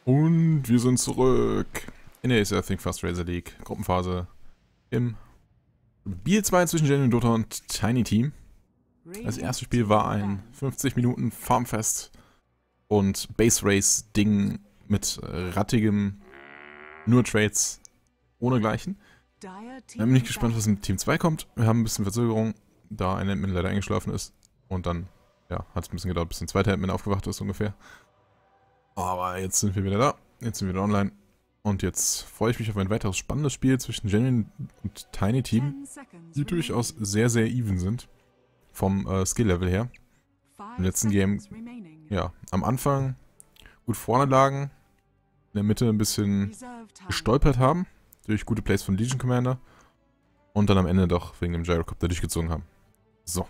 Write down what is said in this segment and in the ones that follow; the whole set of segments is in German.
Und wir sind zurück in der Ace Think Fast Razor League Gruppenphase im Spiel 2 zwischen Genuine Dota und Tiny Team. Das erste Spiel war ein 50 Minuten Farmfest und Base Race Ding mit rattigem nur Trades ohne Gleichen. Ich bin nicht gespannt, was in Team 2 kommt. Wir haben ein bisschen Verzögerung, da ein Admin leider eingeschlafen ist. Und dann, ja, hat es ein bisschen gedauert, bis ein zweiter Admin aufgewacht ist ungefähr. Aber jetzt sind wir wieder da. Jetzt sind wir wieder online. Und jetzt freue ich mich auf ein weiteres spannendes Spiel zwischen Genuine und Tiny Team, die durchaus sehr, sehr even sind. Vom Skill-Level her. Im letzten Game, ja, am Anfang gut vorne lagen, in der Mitte ein bisschen gestolpert haben, durch gute Plays von Legion Commander. Und dann am Ende doch wegen dem Gyrocopter durchgezogen haben. So.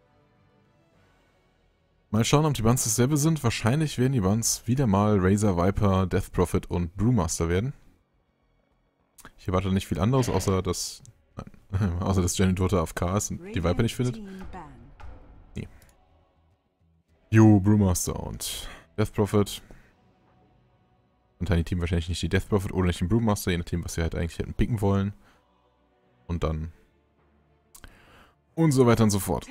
Mal schauen, ob die Buns dasselbe sind. Wahrscheinlich werden die Buns wieder mal Razor, Viper, Death Prophet und Brewmaster werden. Ich erwarte nicht viel anderes, außer dass Genuine Dota AFK ist und die Viper nicht findet. Nee. Jo, Brewmaster und Death Prophet. Und Tiny Team wahrscheinlich nicht die Death Prophet oder nicht den Brewmaster, je nachdem, was sie halt eigentlich hätten picken wollen. Und dann und so weiter und so fort.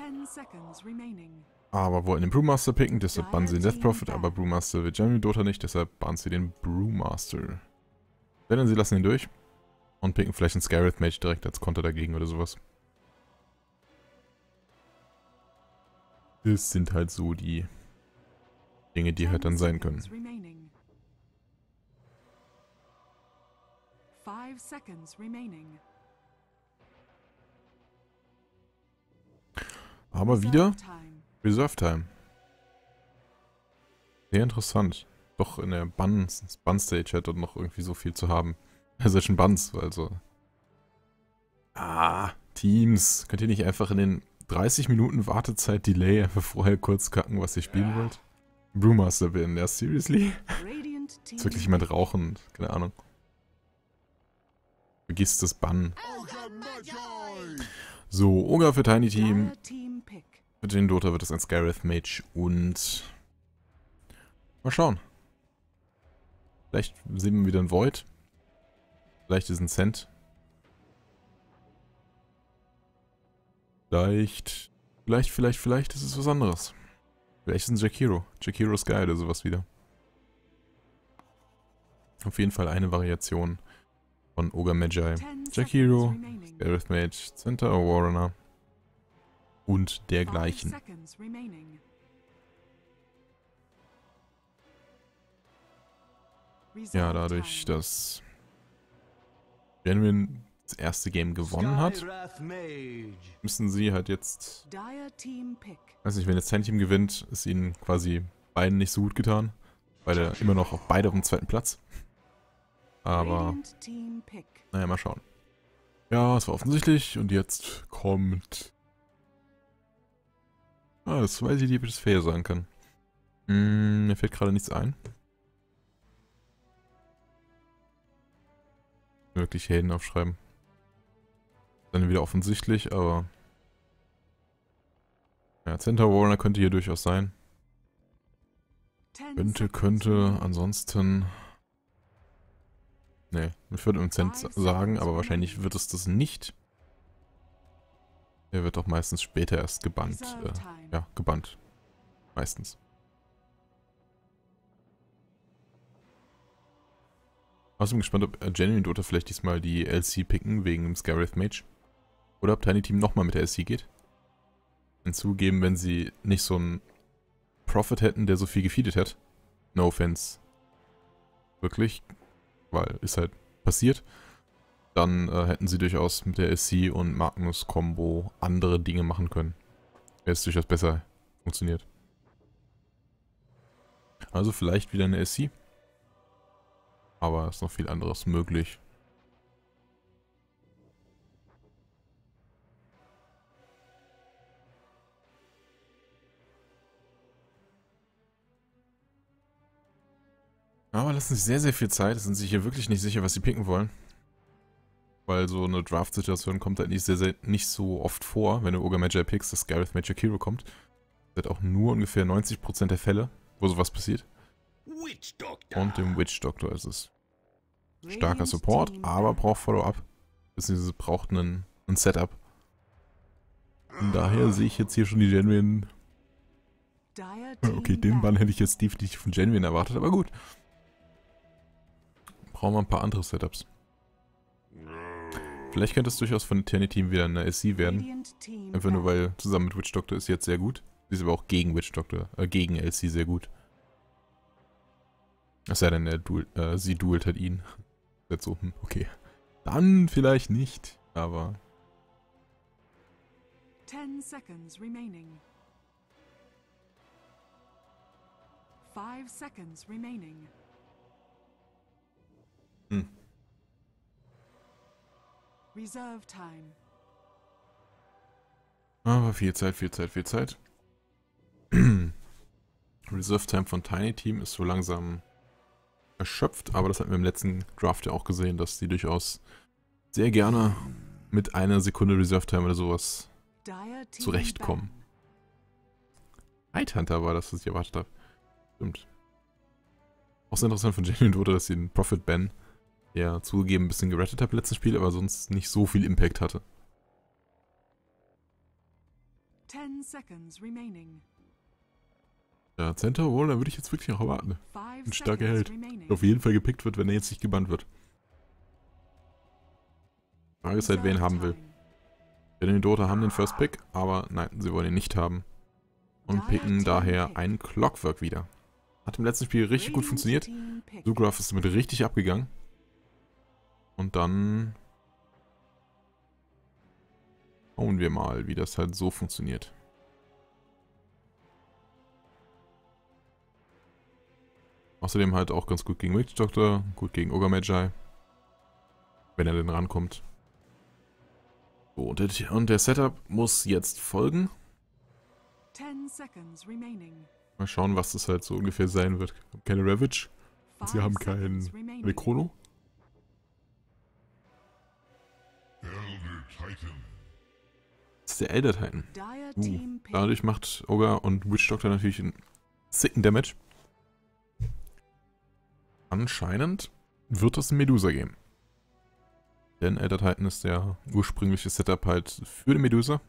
Aber wollten den Brewmaster picken, deshalb bannen sie den Death Prophet, aber Brewmaster will Genuine Dota nicht, deshalb bannen sie den Brewmaster. Denn sie lassen ihn durch und picken vielleicht einen Scarith Mage direkt als Konter dagegen oder sowas. Das sind halt so die Dinge, die halt dann sein können. Aber wieder Reserve Time. Sehr interessant. Doch in der Bun-Stage hat dort noch irgendwie so viel zu haben. Solchen Buns, also. Teams. Könnt ihr nicht einfach in den 30 Minuten Wartezeit-Delay einfach vorher kurz kacken, was ihr spielen wollt? Brewmaster bin, ja, seriously? Ist wirklich jemand rauchen? Keine Ahnung. Vergiss das Bun. So, Ogre für Tiny Team. Für den Dota wird es ein Scarith Mage und mal schauen. Vielleicht sehen wir wieder ein Void. Vielleicht ist ein Cent. Vielleicht ist es was anderes. Vielleicht ist ein Jakiro. Jakiro Sky oder sowas wieder. Auf jeden Fall eine Variation von Ogre Magi. Jakiro, Scarith Mage, Center Warrener und dergleichen. Ja, dadurch, dass Genuine das erste Game gewonnen hat, müssen sie halt jetzt, weiß nicht, wenn jetzt Tiny Team gewinnt, ist ihnen quasi beiden nicht so gut getan, weil er immer noch beide auf dem zweiten Platz. Aber, naja, mal schauen. Ja, es war offensichtlich und jetzt kommt... das weiß ich nicht, ob ich das fair sagen kann. Mir fällt gerade nichts ein. Wirklich Helden aufschreiben. Dann wieder offensichtlich, aber... Ja, Center Warner könnte hier durchaus sein. Könnte, ansonsten... Ne, ich würde im Cent sagen, aber wahrscheinlich wird es das nicht. Er wird doch meistens später erst gebannt. Ja, gebannt. Meistens. Außerdem gespannt, ob Genuine Dota vielleicht diesmal die LC picken wegen dem Scarith Mage. Oder ob Tiny Team nochmal mit der LC geht. Hinzugeben, wenn sie nicht so einen Prophet hätten, der so viel gefeedet hat. No offense. Wirklich. Weil ist halt passiert. Dann hätten sie durchaus mit der LC und Magnus-Kombo andere Dinge machen können. Wäre es durchaus besser funktioniert. Also vielleicht wieder eine LC. Aber es ist noch viel anderes möglich. Aber lassen sich sehr, sehr viel Zeit. Sind sich hier wirklich nicht sicher, was sie picken wollen. Weil so eine Draft-Situation kommt halt nicht so oft vor, wenn du Ogre Magi pickst, dass Scarith Mage Jakiro kommt. Das hat auch nur ungefähr 90% der Fälle, wo sowas passiert. Und dem Witch Doctor ist es. Starker Support, aber braucht Follow-up. Beziehungsweise braucht ein Setup. Von daher sehe ich jetzt hier schon die Genuine. Okay, den Bann hätte ich jetzt definitiv von Genuine erwartet, aber gut. Brauchen wir ein paar andere Setups. Vielleicht könnte es durchaus von Eternity Team wieder eine SC werden. Einfach nur weil zusammen mit Witch Doctor ist jetzt sehr gut. Sie ist aber auch gegen Witch Doctor, gegen LC sehr gut. Es sei denn, sie duelt halt ihn. Jetzt so, okay. Dann vielleicht nicht, aber... 10 seconds remaining. 5 seconds remaining. Reserve time. Aber viel Zeit, viel Zeit, viel Zeit. Reserve Time von Tiny Team ist so langsam erschöpft, aber das hatten wir im letzten Draft ja auch gesehen, dass die durchaus sehr gerne mit einer Sekunde Reserve Time oder sowas zurechtkommen. Nighthunter war das, was ich erwartet habe. Stimmt. Auch sehr interessant von Genuine wurde, dass sie den Prophet Ben, der zugegeben ein bisschen gerettet hat im letzten Spiel, aber sonst nicht so viel Impact hatte. 10 seconds remaining. Ja, Center wohl, da würde ich jetzt wirklich noch erwarten. Ein starker Held. Der auf jeden Fall gepickt wird, wenn er jetzt nicht gebannt wird. Frage ist halt, wer ihn haben will. Denn die Dota haben den First Pick, aber nein, sie wollen ihn nicht haben. Und picken daher einen Clockwork wieder. Hat im letzten Spiel richtig gut funktioniert. Zugraf ist damit richtig abgegangen. Und dann schauen wir mal, wie das halt so funktioniert. Außerdem halt auch ganz gut gegen Witch Doctor, gut gegen Ogre Magi. Wenn er denn rankommt. So, und der Setup muss jetzt folgen. 10 seconds remaining. Mal schauen, was das halt so ungefähr sein wird. Keine Ravage. Und sie haben keinen Chrono. Das ist der Elder Titan. Dadurch macht Ogre und Witch Doctor natürlich einen sicken Damage. Anscheinend wird es ein Medusa geben. Denn Elder Titan ist der ursprüngliche Setup halt für die Medusa.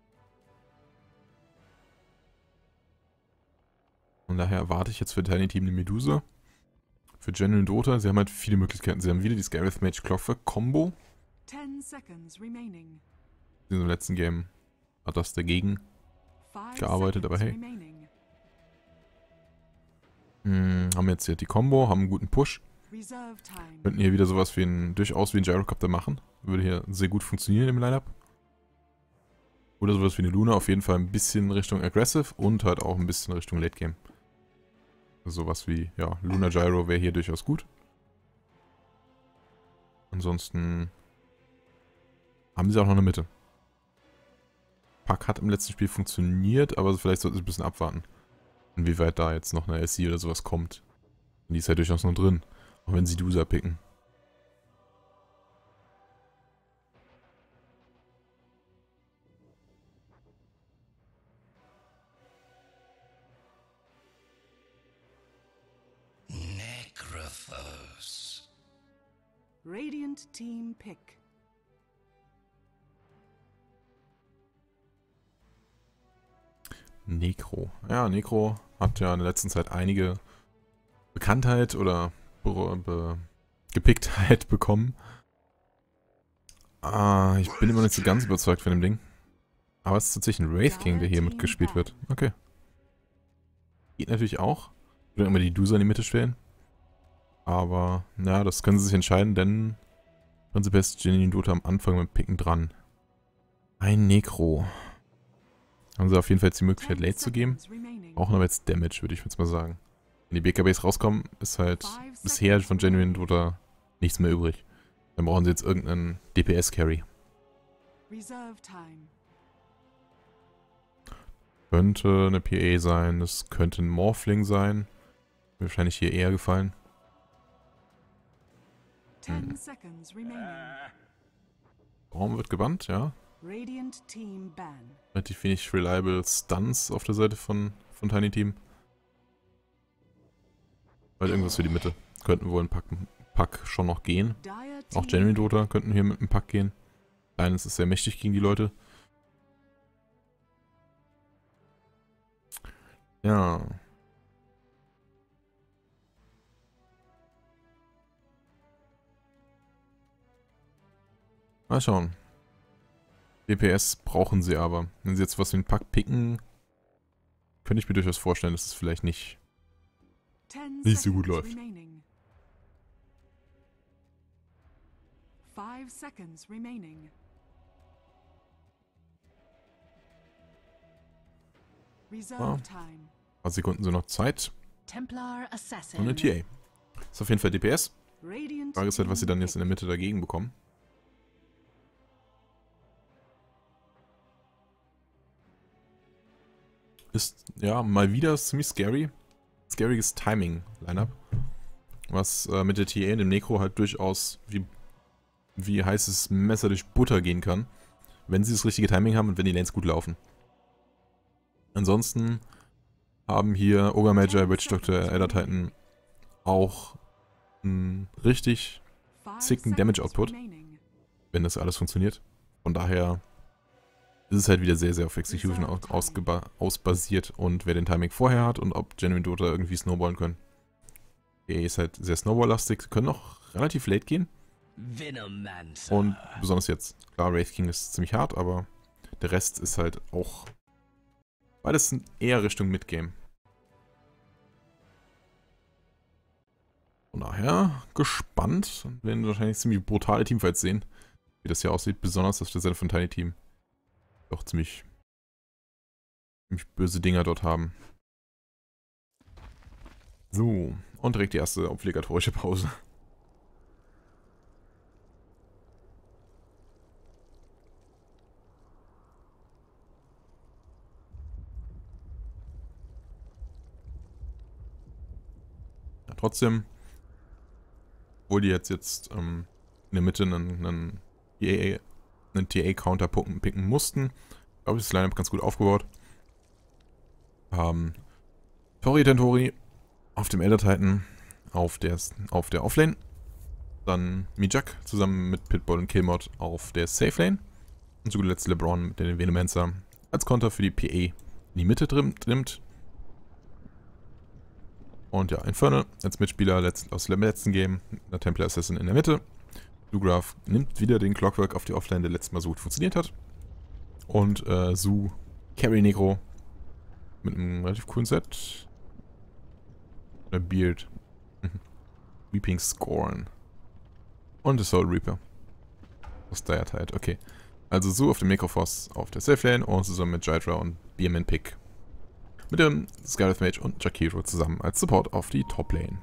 Und daher erwarte ich jetzt für Tiny Team eine Medusa. Für Genuine Dota, sie haben halt viele Möglichkeiten. Sie haben wieder die Scarith Mage Clockwork Combo. 10 seconds remaining. In dem letzten Game hat das dagegen gearbeitet, aber hey. Haben jetzt hier die Combo, haben einen guten Push. Könnten hier wieder sowas wie durchaus wie ein Gyrocopter machen. Würde hier sehr gut funktionieren im Lineup. Oder sowas wie eine Luna, auf jeden Fall ein bisschen Richtung Aggressive und halt auch ein bisschen Richtung Late Game. Sowas wie, ja, Luna Gyro wäre hier durchaus gut. Ansonsten haben sie auch noch eine Mitte. Pack hat im letzten Spiel funktioniert, aber vielleicht sollten sie ein bisschen abwarten. Inwieweit da jetzt noch eine SC oder sowas kommt. Und die ist ja durchaus noch drin. Auch wenn sie Dusa picken. Necrophos. Radiant Team Pick. Necro. Ja, Necro hat ja in der letzten Zeit einige Bekanntheit oder Gepicktheit bekommen. Ich bin immer noch nicht so ganz überzeugt von dem Ding. Aber es ist tatsächlich ein Wraith King, der hier mitgespielt wird. Okay. Geht natürlich auch. Ich würde immer die Dusa in die Mitte stellen. Aber, na, das können sie sich entscheiden, denn prinzipiell ist Genuine Dota am Anfang mit Picken dran. Ein Necro. Haben sie auf jeden Fall jetzt die Möglichkeit, Late zu geben. Brauchen aber jetzt Damage, würde ich jetzt mal sagen. Wenn die BKBs rauskommen, ist halt bisher von Genuine Dota nichts mehr übrig. Dann brauchen sie jetzt irgendeinen DPS-Carry. Könnte eine PA sein, das könnte ein Morphling sein. Mir wahrscheinlich hier eher gefallen. Raum wird gebannt, ja. Relativ wenig reliable Stunts auf der Seite von Tiny Team. Weil irgendwas für die Mitte. Könnten wohl ein Pack schon noch gehen. Dire Auch team Genuine Dota könnten hier mit einem Pack gehen. Eines ist sehr mächtig gegen die Leute. Ja. Mal schauen. DPS brauchen sie aber. Wenn sie jetzt was wie einen Pack picken, könnte ich mir durchaus vorstellen, dass es vielleicht nicht 10 nicht so gut seconds läuft. remaining. 5 seconds remaining. Reserve Ah. time. Ein paar Sekunden sind noch Zeit. Templar Und Assassin. eine TA. Ist auf jeden Fall DPS. Radiant Frage ist halt, was sie dann team jetzt in der Mitte dagegen bekommen. Ist, ja, mal wieder ziemlich scary. Scaryes Timing-Line-Up. Was mit der TA und dem Necro halt durchaus wie heißes Messer durch Butter gehen kann. Wenn sie das richtige Timing haben und wenn die Lanes gut laufen. Ansonsten haben hier Ogre Magi, Witch Doctor, Elder Titan auch einen richtig pick. 5 sicken Damage seconds Output, remaining. wenn das alles funktioniert. Von daher ist es halt wieder sehr, sehr auf Execution ausbasiert und wer den Timing vorher hat und ob Genuine Dota irgendwie snowballen können. Der ist halt sehr snowball-lastig, sie können auch relativ late gehen. Und besonders jetzt, klar, Wraith King ist ziemlich hart, aber der Rest ist halt auch beides eher Richtung Midgame. Von daher gespannt und werden wahrscheinlich ziemlich brutale Teamfights sehen, wie das hier aussieht, besonders auf der Seite von Tiny Team. Doch ziemlich böse Dinger dort haben. So, und direkt die erste obligatorische Pause. Ja, trotzdem, obwohl die jetzt in der Mitte einen TA-Counter picken mussten, glaube ich, ist das Lineup ganz gut aufgebaut. Tori Tentori auf dem Elder Titan auf der Offlane. Dann Mijak zusammen mit Pitbull und Killmod auf der Safe Lane. Und zu guter Letzt LeBron mit den Venomancer als Konter für die PA in die Mitte nimmt. Und ja, Infernal als Mitspieler aus dem letzten Game, der Templar Assassin in der Mitte. Dugraf nimmt wieder den Clockwork auf die Offline, der letztes Mal so gut funktioniert hat. Und Su Carry Necro mit einem relativ coolen Set. Oder Beard. Weeping Scorn. Und der Soul Reaper. Aus Dire Tide, okay. Also Su auf dem Necrophos auf der Safe Lane und zusammen mit Jydra und Beerman Pick. Mit dem Scarlet Mage und Jakiro zusammen als Support auf die Top Lane.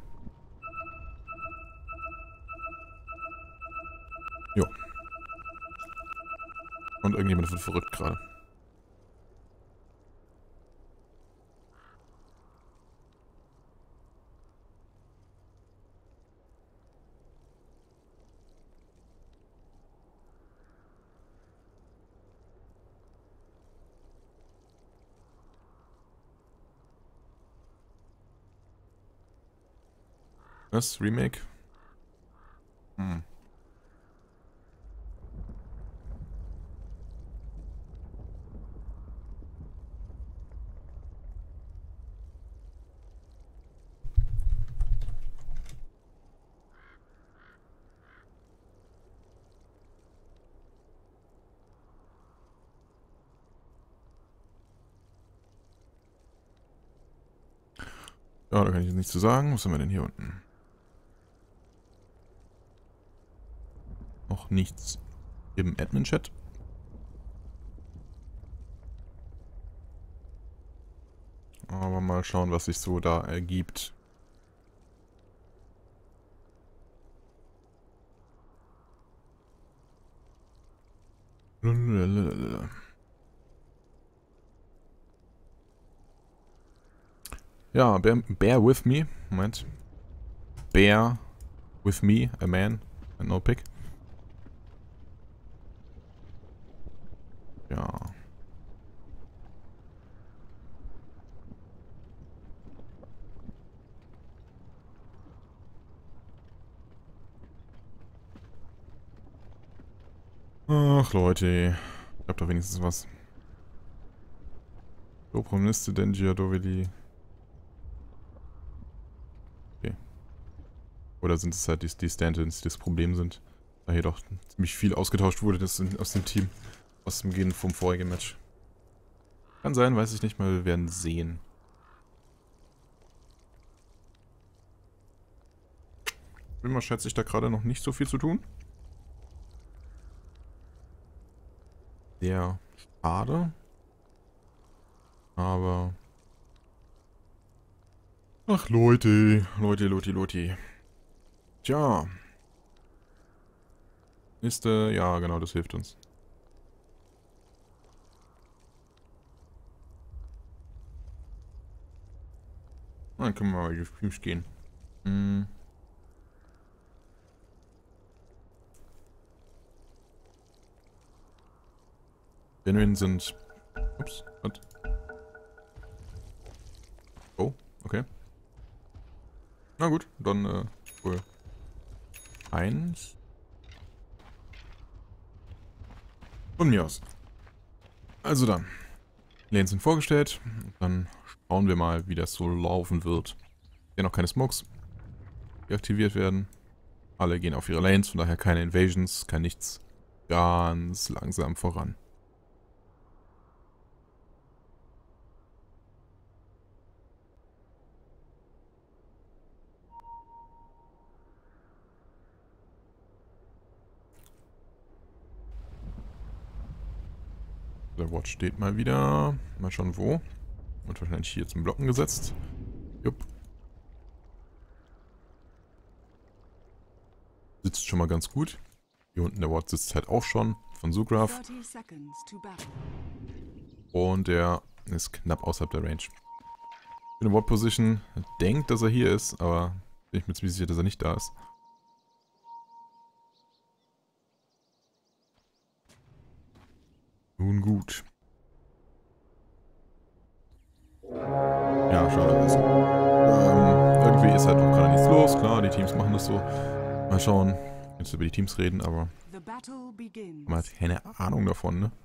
Jo. Und irgendjemand wird verrückt gerade. Was? Remake? Hm. Ja, da kann ich jetzt nichts zu sagen. Was haben wir denn hier unten? Noch nichts im Admin-Chat. Aber mal schauen, was sich so da ergibt. Ja, bear with me. Moment. Bear with me, a man, and no pick. Ja. Ach Leute, ich hab doch wenigstens was. Dopromniste, Dengia, Doveli. Okay. Oder sind es halt die Stand-ins, die das Problem sind? Da hier doch ziemlich viel ausgetauscht wurde aus dem Team. Aus dem Gehen vom vorigen Match. Kann sein, weiß ich nicht mal, wir werden sehen. Immer schätze ich da gerade noch nicht so viel zu tun. Sehr schade. Aber... Ach Leute. Tja. Ja genau, das hilft uns. Dann können wir mal die Streams gehen. Genuine sind... Ups, was? Oh, okay. Na gut, dann wohl 1. Von mir aus. Also dann. Lanes sind vorgestellt. Dann schauen wir mal, wie das so laufen wird. Hier noch keine Smokes, die aktiviert werden. Alle gehen auf ihre Lanes, von daher keine Invasions, kein nichts. Ganz langsam voran. Der Watch steht mal wieder. Mal schauen wo. Und wahrscheinlich hier zum Blocken gesetzt. Jupp. Sitzt schon mal ganz gut. Hier unten der Ward sitzt halt auch schon. Von Zugraf. 30 seconds to battle. Und der ist knapp außerhalb der Range. In der Ward Position denkt, dass er hier ist, aber bin ich mir ziemlich sicher, dass er nicht da ist. Nun gut. Ja, schade. Also, irgendwie ist halt auch gerade nichts los. Klar, die Teams machen das so. Mal schauen. Jetzt über die Teams reden, aber The battle begins. man hat keine Ahnung davon, ne?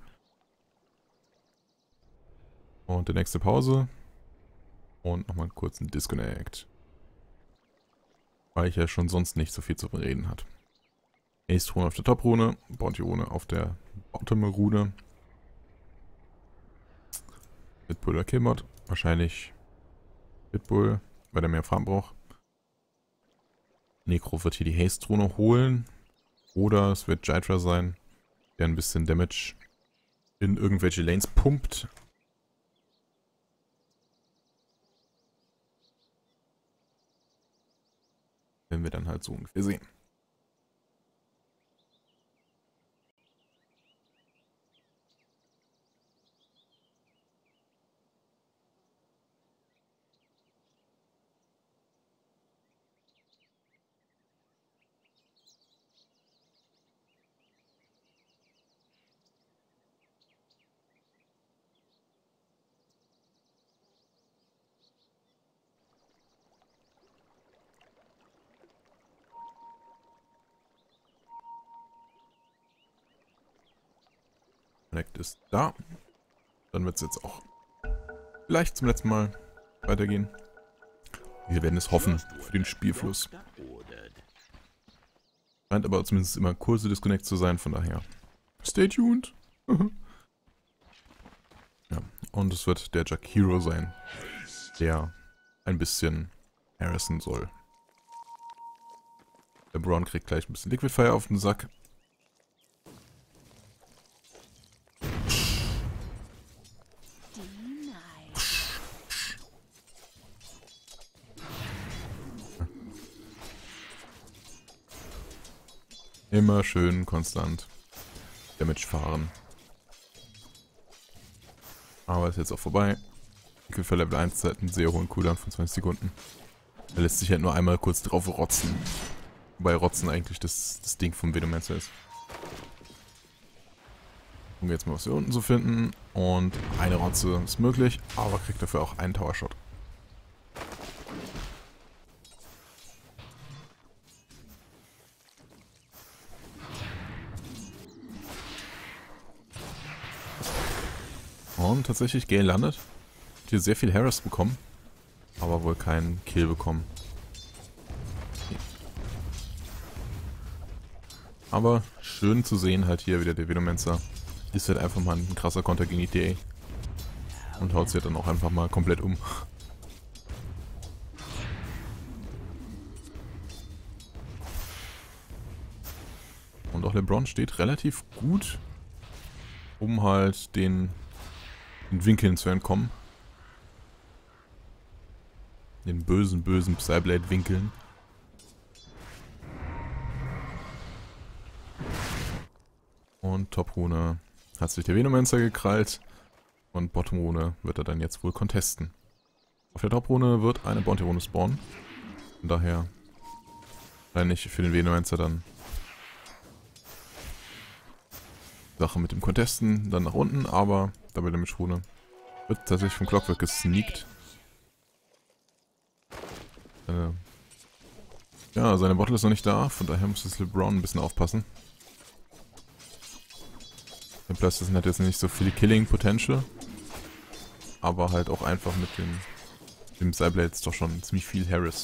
Und die nächste Pause. Und nochmal einen kurzen Disconnect. Weil ich ja schon sonst nicht so viel zu reden hat. Ace-Rune auf der Top-Rune, Bounty-Rune auf der Bottom-Rune. Pitbull oder Killbot. Wahrscheinlich Pitbull, weil der mehr Farm braucht. Necro wird hier die Haste-Rune holen. Oder es wird Jitra sein, der ein bisschen Damage in irgendwelche Lanes pumpt. Werden wir dann halt so ungefähr sehen. Connect ist da. Dann wird es jetzt auch vielleicht zum letzten Mal weitergehen. Wir werden es hoffen für den Spielfluss. Scheint aber zumindest immer kurze Disconnect zu sein, von daher. Stay tuned. Ja, und es wird der Jack Hero sein, der ein bisschen harassen soll. Der Braun kriegt gleich ein bisschen Liquid Fire auf den Sack. Immer schön konstant Damage fahren. Aber ist jetzt auch vorbei. Liquid Fire Level 1 hat einen sehr hohen Cooldown von 20 Sekunden. Er lässt sich halt nur einmal kurz drauf rotzen. Wobei Rotzen eigentlich das Ding vom Venomancer ist. Gucken wir jetzt mal, was wir unten so finden. Und eine Rotze ist möglich, aber kriegt dafür auch einen Tower Shot. Und tatsächlich, Gale landet. Hat hier sehr viel Harass bekommen. Aber wohl keinen Kill bekommen. Aber schön zu sehen halt hier wieder der Venomancer. Ist halt einfach mal ein krasser Konter gegen die TA. Und haut sie halt dann auch einfach mal komplett um. Und auch LeBron steht relativ gut, um halt den Winkeln zu entkommen. Den bösen Psyblade-Winkeln. Und Top-Rune hat sich der Venomancer gekrallt. Und Bottom-Rune wird er dann jetzt wohl contesten. Auf der Top-Rune wird eine Bounty-Rune spawnen. Von daher wahrscheinlich für den Venomancer dann Sache mit dem Contesten dann nach unten, aber Double Damage Rune wird tatsächlich vom Clockwork gesneakt. Ja, seine Bottle ist noch nicht da, von daher muss das LeBron ein bisschen aufpassen. Der Blastoise hat jetzt nicht so viel Killing Potential, aber halt auch einfach mit dem Psyblades doch schon ziemlich viel Harass.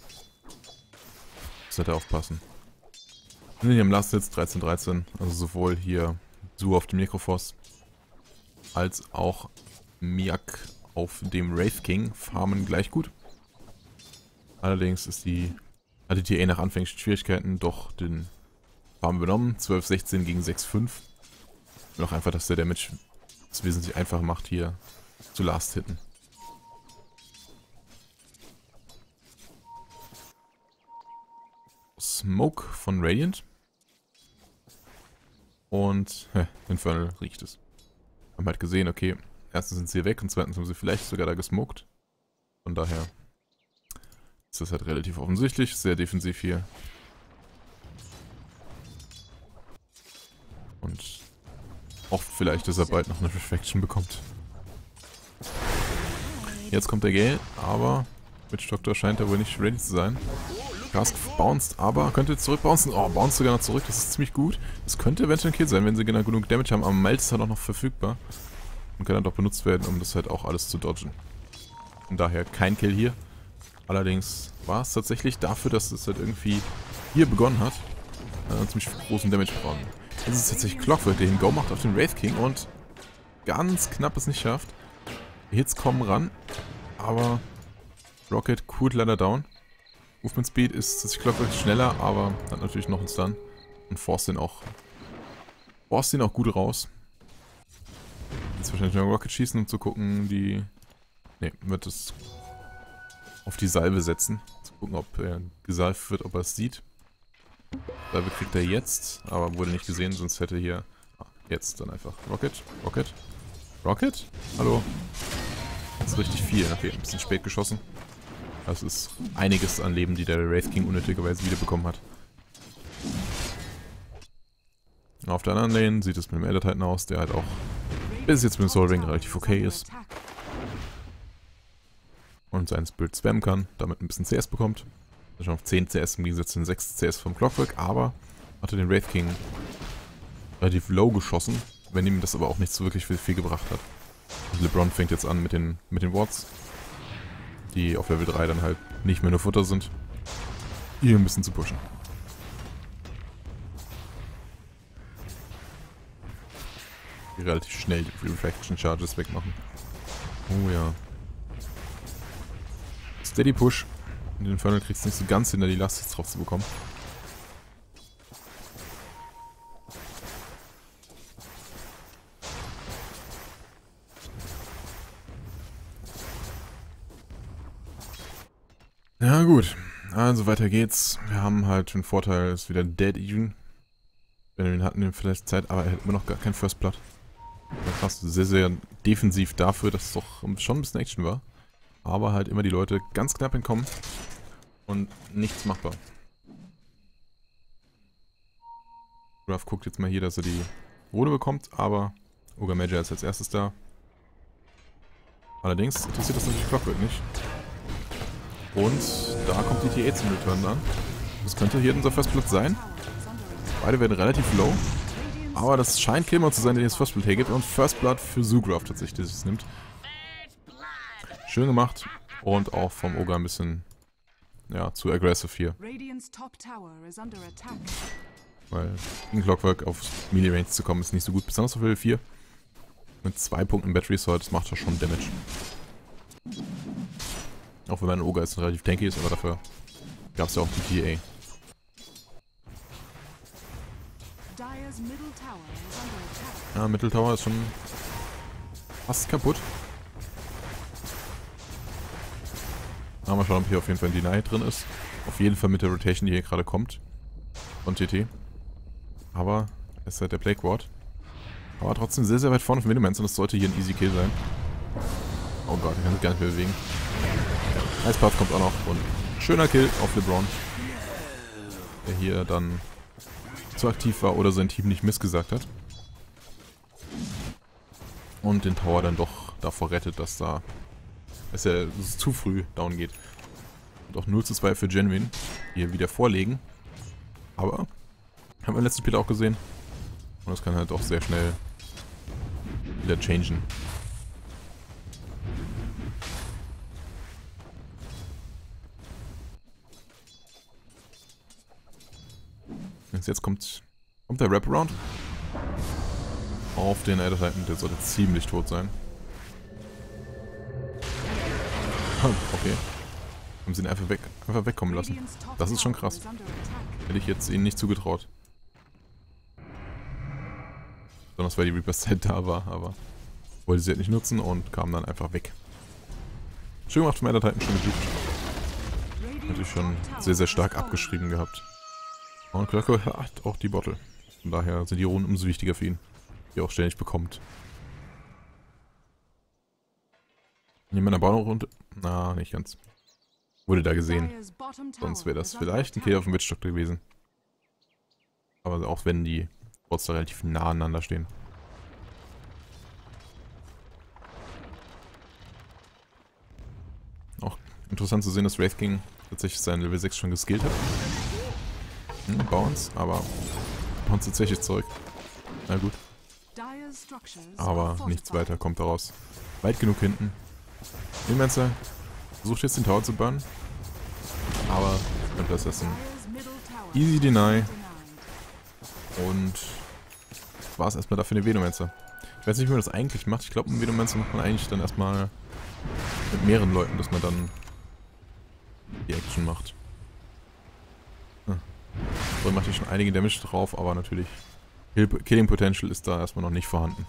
Sollte aufpassen. Wir sind hier im Last Hits 13-13, also sowohl hier Zu auf dem Necrophos als auch Miak auf dem Wraith King farmen gleich gut. Allerdings ist hat die TA nach anfänglichen Schwierigkeiten doch den Farm übernommen. 12-16 gegen 6-5. Und auch einfach, dass der Damage es wesentlich einfacher macht, hier zu Last hitten. Smoke von Radiant. Und Infernal riecht es. Haben halt gesehen, okay, erstens sind sie hier weg und zweitens haben sie vielleicht sogar da gesmoked. Von daher ist das halt relativ offensichtlich, sehr defensiv hier. Und hofft vielleicht, dass er bald noch eine Reflection bekommt. Jetzt kommt der Gale, aber Witch Doctor scheint er wohl nicht ready zu sein. Cask bounced, aber könnte jetzt zurückbouncen. Oh, bounced sogar noch zurück, das ist ziemlich gut. Das könnte eventuell ein Kill sein, wenn sie genau genug Damage haben. Aber Malz ist halt auch noch verfügbar. Und kann dann doch benutzt werden, um das halt auch alles zu dodgen. Von daher kein Kill hier. Allerdings war es tatsächlich dafür, dass es halt irgendwie hier begonnen hat, ziemlich großen Damage bekommen. Jetzt ist es tatsächlich Clockwork, der den Go macht auf den Wraith King und ganz knapp es nicht schafft. Die Hits kommen ran, aber Rocket coolt leider down. Movement Speed ist tatsächlich Clockwork schneller, aber hat natürlich noch einen Stun und forst ihn auch gut raus. Jetzt wahrscheinlich nur Rocket schießen, um zu gucken, wird es auf die Salve setzen. Zu gucken, ob er gesalft wird, ob er es sieht. Salve kriegt er jetzt, aber wurde nicht gesehen, sonst hätte hier... jetzt dann einfach Rocket. Hallo? Das ist richtig viel. Okay, ein bisschen spät geschossen. Das ist einiges an Leben, die der Wraith King unnötigerweise wiederbekommen hat. Auf der anderen Lane sieht es mit dem Elder Titan aus, der halt auch bis jetzt mit dem Soul Ring relativ okay ist. Und seinen Spirit spammen kann, damit ein bisschen CS bekommt. Er ist schon auf 10 CS im Gegensatz zu den 6 CS vom Clockwork, aber hatte den Wraith King relativ low geschossen, wenn ihm das aber auch nicht so wirklich viel gebracht hat. Und LeBron fängt jetzt an mit den Wards, die auf Level 3 dann halt nicht mehr nur Futter sind, hier ein bisschen zu pushen. Die relativ schnell die Refraction Charges wegmachen. Oh ja. Steady Push. Und den Infernal kriegt es nicht so ganz hin, da die Last jetzt drauf zu bekommen. Ja gut, also weiter geht's. Wir haben halt den Vorteil, ist wieder Dead Even. Wenn wir hatten den vielleicht Zeit, aber er hat immer noch gar kein First Blood. Krass, sehr, sehr defensiv dafür, dass es doch schon ein bisschen Action war. Aber halt immer die Leute ganz knapp entkommen und nichts machbar. Graf guckt jetzt mal hier, dass er die Rune bekommt, aber Ogre Magi ist als erstes da. Allerdings interessiert das natürlich Clockwork nicht. Und da kommt die TA zum Return an. Das könnte hier unser First Blood sein. Beide werden relativ low. Aber das scheint Killmore zu sein, der jetzt First Blood hergibt. Und First Blood für Zuggraf tatsächlich, der es nimmt. Schön gemacht. Und auch vom Ogre ein bisschen, ja, zu aggressive hier. Weil in Clockwork auf Melee Range zu kommen ist nicht so gut. Besonders auf Level 4. Mit 2 Punkten Battery Sword, das macht ja schon Damage. Auch wenn mein Ogre jetzt relativ tanky ist, aber dafür gab es ja auch die TA. Ja, Middle Tower ist schon fast kaputt. Aber mal schauen, ob hier auf jeden Fall ein Deny drin ist. Auf jeden Fall mit der Rotation, die hier gerade kommt. Von TT. Aber es ist halt der Plague Ward. Aber trotzdem sehr, sehr weit vorne von Venomance und das sollte hier ein Easy Kill sein. Oh Gott, der kann sich gar nicht mehr bewegen. Ice Path kommt auch noch und schöner Kill auf LeBron. Der hier dann zu aktiv war oder sein Team nicht missgesagt hat. Und den Tower dann doch davor rettet, dass es zu früh down geht. Und auch 0:2 für Genuine, die hier wieder vorlegen. Aber, haben wir im letzten Spiel auch gesehen. Und das kann halt auch sehr schnell wieder changen. Jetzt kommt der Wraparound auf den Elder Titan, der sollte ziemlich tot sein. Okay. Haben sie ihn einfach wegkommen lassen. Das ist schon krass. Hätte ich jetzt ihnen nicht zugetraut. Besonders weil die Reaper's Zeit da war, aber wollte sie halt nicht nutzen und kam dann einfach weg. Schön gemacht vom Elder Titan, schön gesucht. Natürlich schon sehr, sehr stark abgeschrieben gehabt. Und Clockwork hat auch die Bottle. Von daher sind die Runen umso wichtiger für ihn, die er auch ständig bekommt. Nehmen wir eine Bahnrunde. Na, nicht ganz. Wurde da gesehen. Sonst wäre das vielleicht ein Kill auf dem Witchstock gewesen. Aber auch wenn die Bots da relativ nah aneinander stehen. Auch interessant zu sehen, dass Wraith King tatsächlich sein Level 6 schon geskillt hat. Bounce, aber Bounce tatsächlich zurück. Na gut. Aber nichts weiter kommt daraus. Weit genug hinten. Venomance versucht jetzt den Tower zu burnen. Aber das ist ein Easy Deny. Und das war es erstmal dafür den Venomance. Ich weiß nicht, wie man das eigentlich macht. Ich glaube, einen Venomance macht man eigentlich dann erstmal mit mehreren Leuten, dass man dann die Action macht. So, macht hier schon einige Damage drauf, aber natürlich Killing Potential ist da erstmal noch nicht vorhanden.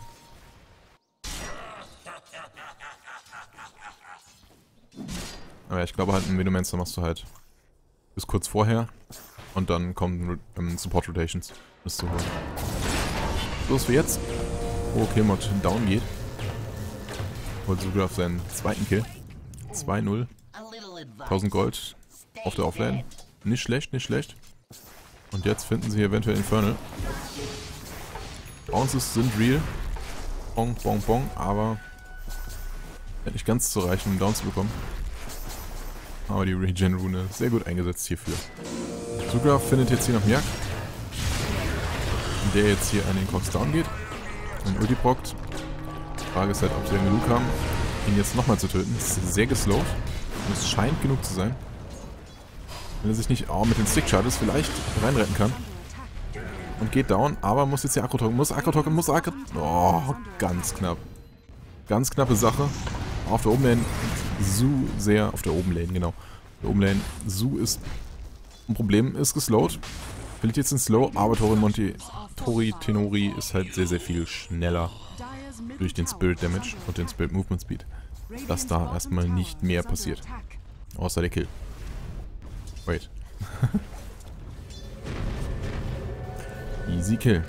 Aber ja, ich glaube halt, einen Venomancer machst du halt bis kurz vorher und dann kommen Support Rotations, bis zu holen. Los wie jetzt, wo Killmod down geht. Holt Zuggraf seinen zweiten Kill. 2-0. 1000 Gold auf der Offlane. Nicht schlecht, nicht schlecht. Und jetzt finden sie hier eventuell Infernal. Bounces sind real. Bong, bong, bong, aber nicht ganz zu reichen, um down zu bekommen. Aber die Regen-Rune sehr gut eingesetzt hierfür. Zuggraf findet jetzt hier noch Miak, der jetzt hier an den Cox down geht und Ulti prockt. Die Frage ist halt, ob sie genug haben, ihn jetzt nochmal zu töten. Das ist sehr geslowt und es scheint genug zu sein. Wenn er sich nicht mit den Stick-Charges vielleicht reinretten kann. Und geht down, aber muss jetzt hier Aggro-Token. Muss Oh, ganz knapp. Ganz knappe Sache. Auf der Obenlane Zu sehr. Auf der Obenlane, genau. Auf der Obenlane Zu ist ein Problem, ist geslowt. Verliert jetzt den Slow, aber Tori Tenori ist halt sehr, sehr viel schneller durch den Spirit Damage und den Spirit Movement Speed. Dass da erstmal nicht mehr passiert. Außer der Kill. Wait. Easy Kill.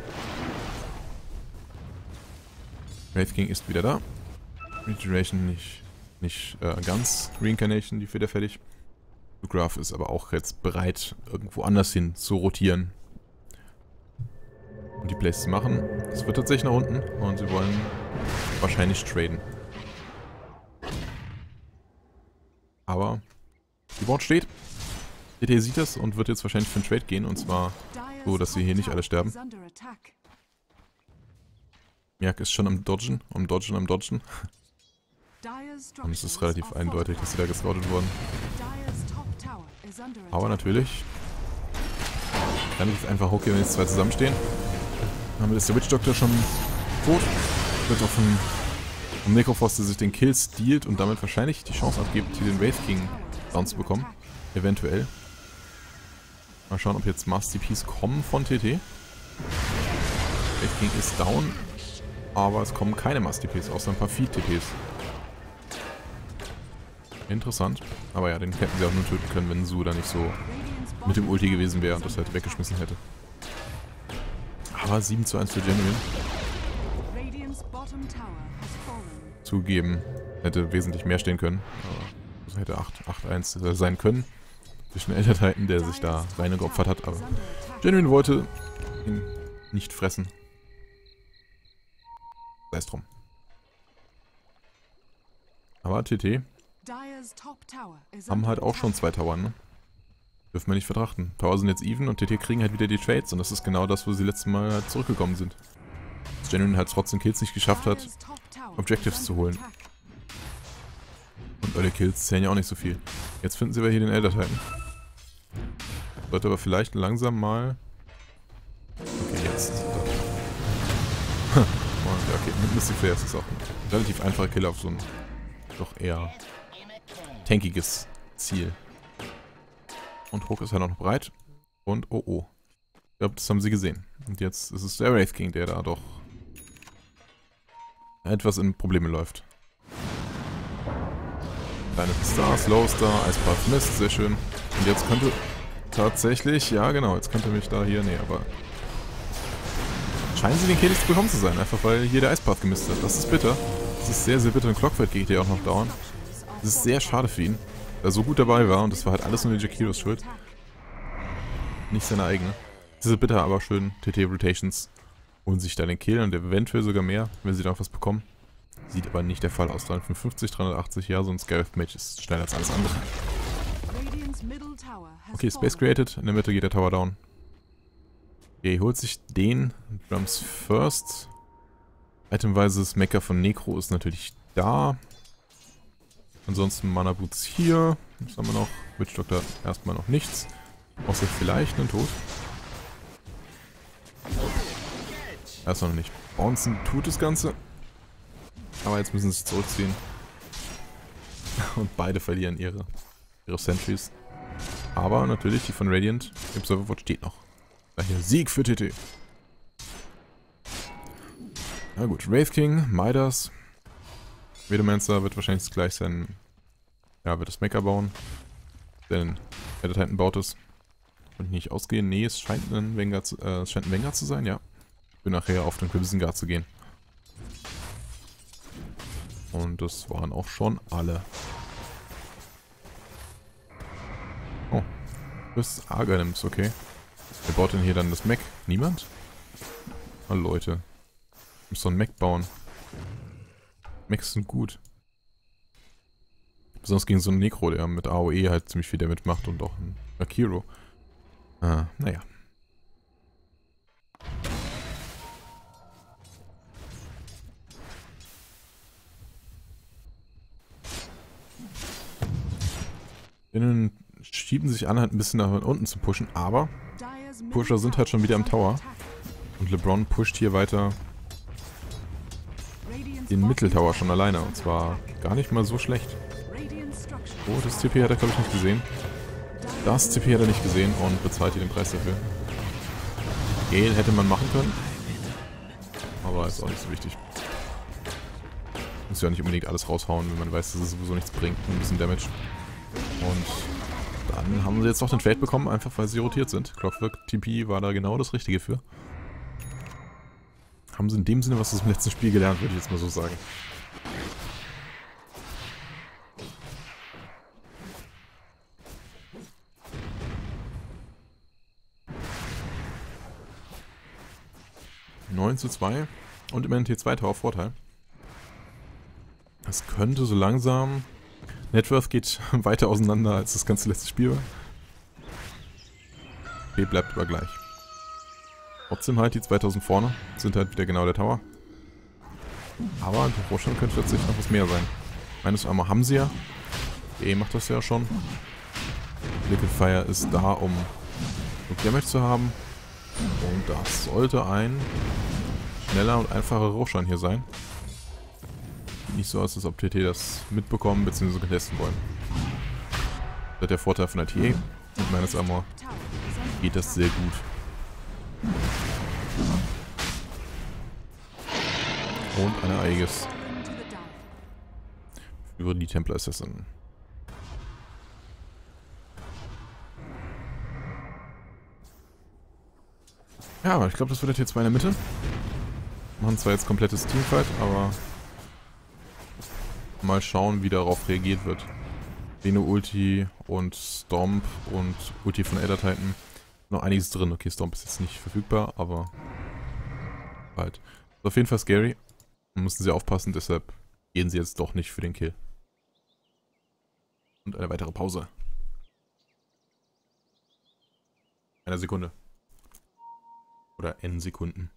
Wraith King ist wieder da. Regeneration nicht ganz. Reincarnation, die wird er fertig. Zuggraf ist aber auch jetzt bereit, irgendwo anders hin zu rotieren. Und die Plays zu machen. Es wird tatsächlich nach unten und sie wollen wahrscheinlich traden. Aber die Board steht. DT sieht das und wird jetzt wahrscheinlich für einen Trade gehen, und zwar so, dass sie hier nicht alle sterben. Miak ist schon am Dodgen, am Dodgen. Dyer's Und es ist structures relativ are eindeutig, dass sie da gescoutet wurden. Dyer's top tower is under Aber attack. natürlich kann ich jetzt einfach hochgehen, wenn jetzt zwei zusammenstehen. Dann haben wir jetzt der Witch Doctor schon tot. Wird auch vom Necrophos, der sich den Kill stealt und damit wahrscheinlich die Chance abgibt, hier den Wraith King down zu bekommen. Eventuell. Mal schauen, ob jetzt Master TPs kommen von TT. Wraith King ist down, aber es kommen keine Master TPs, außer ein paar Feed TPs. Interessant. Aber ja, den hätten sie auch nur töten können, wenn Su da nicht so mit dem Ulti gewesen wäre und das halt weggeschmissen hätte. Aber 7:1 für Genuine. Radiant's bottom tower has fallen. Zugeben, hätte wesentlich mehr stehen können. Aber das hätte 8:1 sein können. Zwischen Elder Titan, der sich da reingeopfert hat. Aber Genuine wollte ihn nicht fressen. Sei es drum. Aber TT Dyer's top tower is haben under halt auch schon attack. 2 Tower, ne? Dürfen wir nicht vertrachten. Tower sind jetzt even und TT kriegen halt wieder die Trades und das ist genau das, wo sie letztes Mal halt zurückgekommen sind. Dass Genuine halt trotzdem Kills nicht geschafft hat Dyer's top tower Objectives is zu under holen. attack. und eure Kills zählen ja auch nicht so viel. Jetzt finden sie aber hier den Elder Titan. Sollte aber vielleicht langsam mal... Okay, jetzt. Ja, okay, mit Mystic Flare ist es auch ein relativ einfacher Kill auf so ein doch eher tankiges Ziel. Und Hook ist halt auch noch bereit. Und oh oh. Ich glaube, das haben sie gesehen. Und jetzt ist es der Wraith King, der da doch etwas in Probleme läuft. Kleine Star, Slow Star, Icepath Mist, sehr schön. Und jetzt könnte tatsächlich, ja genau, jetzt könnte mich da hier, nee, aber scheinen sie den Kill nicht bekommen zu sein, einfach weil hier der Icepath gemisst hat. Das ist bitter. Das ist sehr, sehr bitter. Und Clockwork geht hier auch noch dauern. Das ist sehr schade für ihn, da er so gut dabei war und das war halt alles nur die Jakiros Schuld. Nicht seine eigene. Diese bitter, aber schön. TT Rotations holen sich da den Kill und eventuell sogar mehr, wenn sie da noch was bekommen. Sieht aber nicht der Fall aus. 355, 380, ja, so ein Scarif Mage ist schneller als alles andere. Radiant's middle tower has Okay, Space fallen. created. In der Mitte geht der Tower down. Okay, holt sich den Drums first. Itemweises Mecha von Necro ist natürlich da. Ansonsten Mana Boots hier. Was haben wir noch? Witch Doctor erstmal noch nichts. Außer vielleicht einen Tod. Erstmal noch nicht. Bouncen tut das Ganze. Aber jetzt müssen sie sich zurückziehen. Und beide verlieren ihre Sentries. Aber natürlich, die von Radiant im Serverwatch steht noch. Daher Sieg für TT. Na gut, Wraith King, Midas. Vedomancer wird wahrscheinlich gleich sein... Ja, wird das Mecha bauen. Denn Elder Titan baut es. Und nicht ausgehen. Nee, es scheint ein Vanguard zu sein, ja. Ich will nachher auf den Crimson Guard zu gehen. Und das waren auch schon alle. Oh. Das ist Arganims, okay. Wer baut denn hier dann das Mech? Niemand? Oh Leute. Ich muss so ein Mech bauen. Mechs sind gut. Besonders gegen so einen Necro, der mit AOE halt ziemlich viel damit macht und auch ein Akiro. Naja. Innen schieben sich an, halt ein bisschen nach unten zu pushen, aber Dyer's middle Pusher sind halt schon wieder am tower Tower. Und LeBron pusht hier weiter Radiant's den bottom Mitteltower schon tower alleine. is Und under zwar attack. gar nicht mal so schlecht. Radiant's structures Oh, das TP hat er glaube ich nicht gesehen. Das TP hat er nicht gesehen und bezahlt hier den Preis dafür. Gale hätte man machen können. Aber ist auch nicht so wichtig. Muss ja nicht unbedingt alles raushauen, wenn man weiß, dass es sowieso nichts bringt. Ein bisschen Damage. Und dann haben sie jetzt noch den Trade bekommen, einfach weil sie rotiert sind. Clockwork TP war da genau das Richtige für. Haben sie in dem Sinne was aus dem letzten Spiel gelernt, würde ich jetzt mal so sagen. (9:2) und immerhin T2 Tower Vorteil. Das könnte so langsam... Networth geht weiter auseinander als das ganze letzte Spiel war. B bleibt aber gleich. Trotzdem halt die 2000 vorne, sind halt wieder genau der Tower. Aber der Vorstand könnte tatsächlich noch was mehr sein. Meines Arme haben sie ja. Die macht das ja schon. Liquid Fire ist da, um Damage zu haben. Und das sollte ein schneller und einfacher Rauchschein hier sein. Sieht nicht so aus, als ob TT das mitbekommen bzw. testen wollen. Das ist der Vorteil von der TA. Mit meines Armor geht das sehr gut. Und eine Aegis für die Templar Assassin. Ja, ich glaube, das wird jetzt T2 in der Mitte. Machen zwar jetzt komplettes Teamfight, aber mal schauen, wie darauf reagiert wird. Veno Ulti und Stomp und Ulti von Elder Titan. Noch einiges drin. Okay, Stomp ist jetzt nicht verfügbar, aber halt. Ist auf jeden Fall scary. Da müssen sie aufpassen, deshalb gehen sie jetzt doch nicht für den Kill. Und eine weitere Pause. Eine Sekunde. Oder N Sekunden.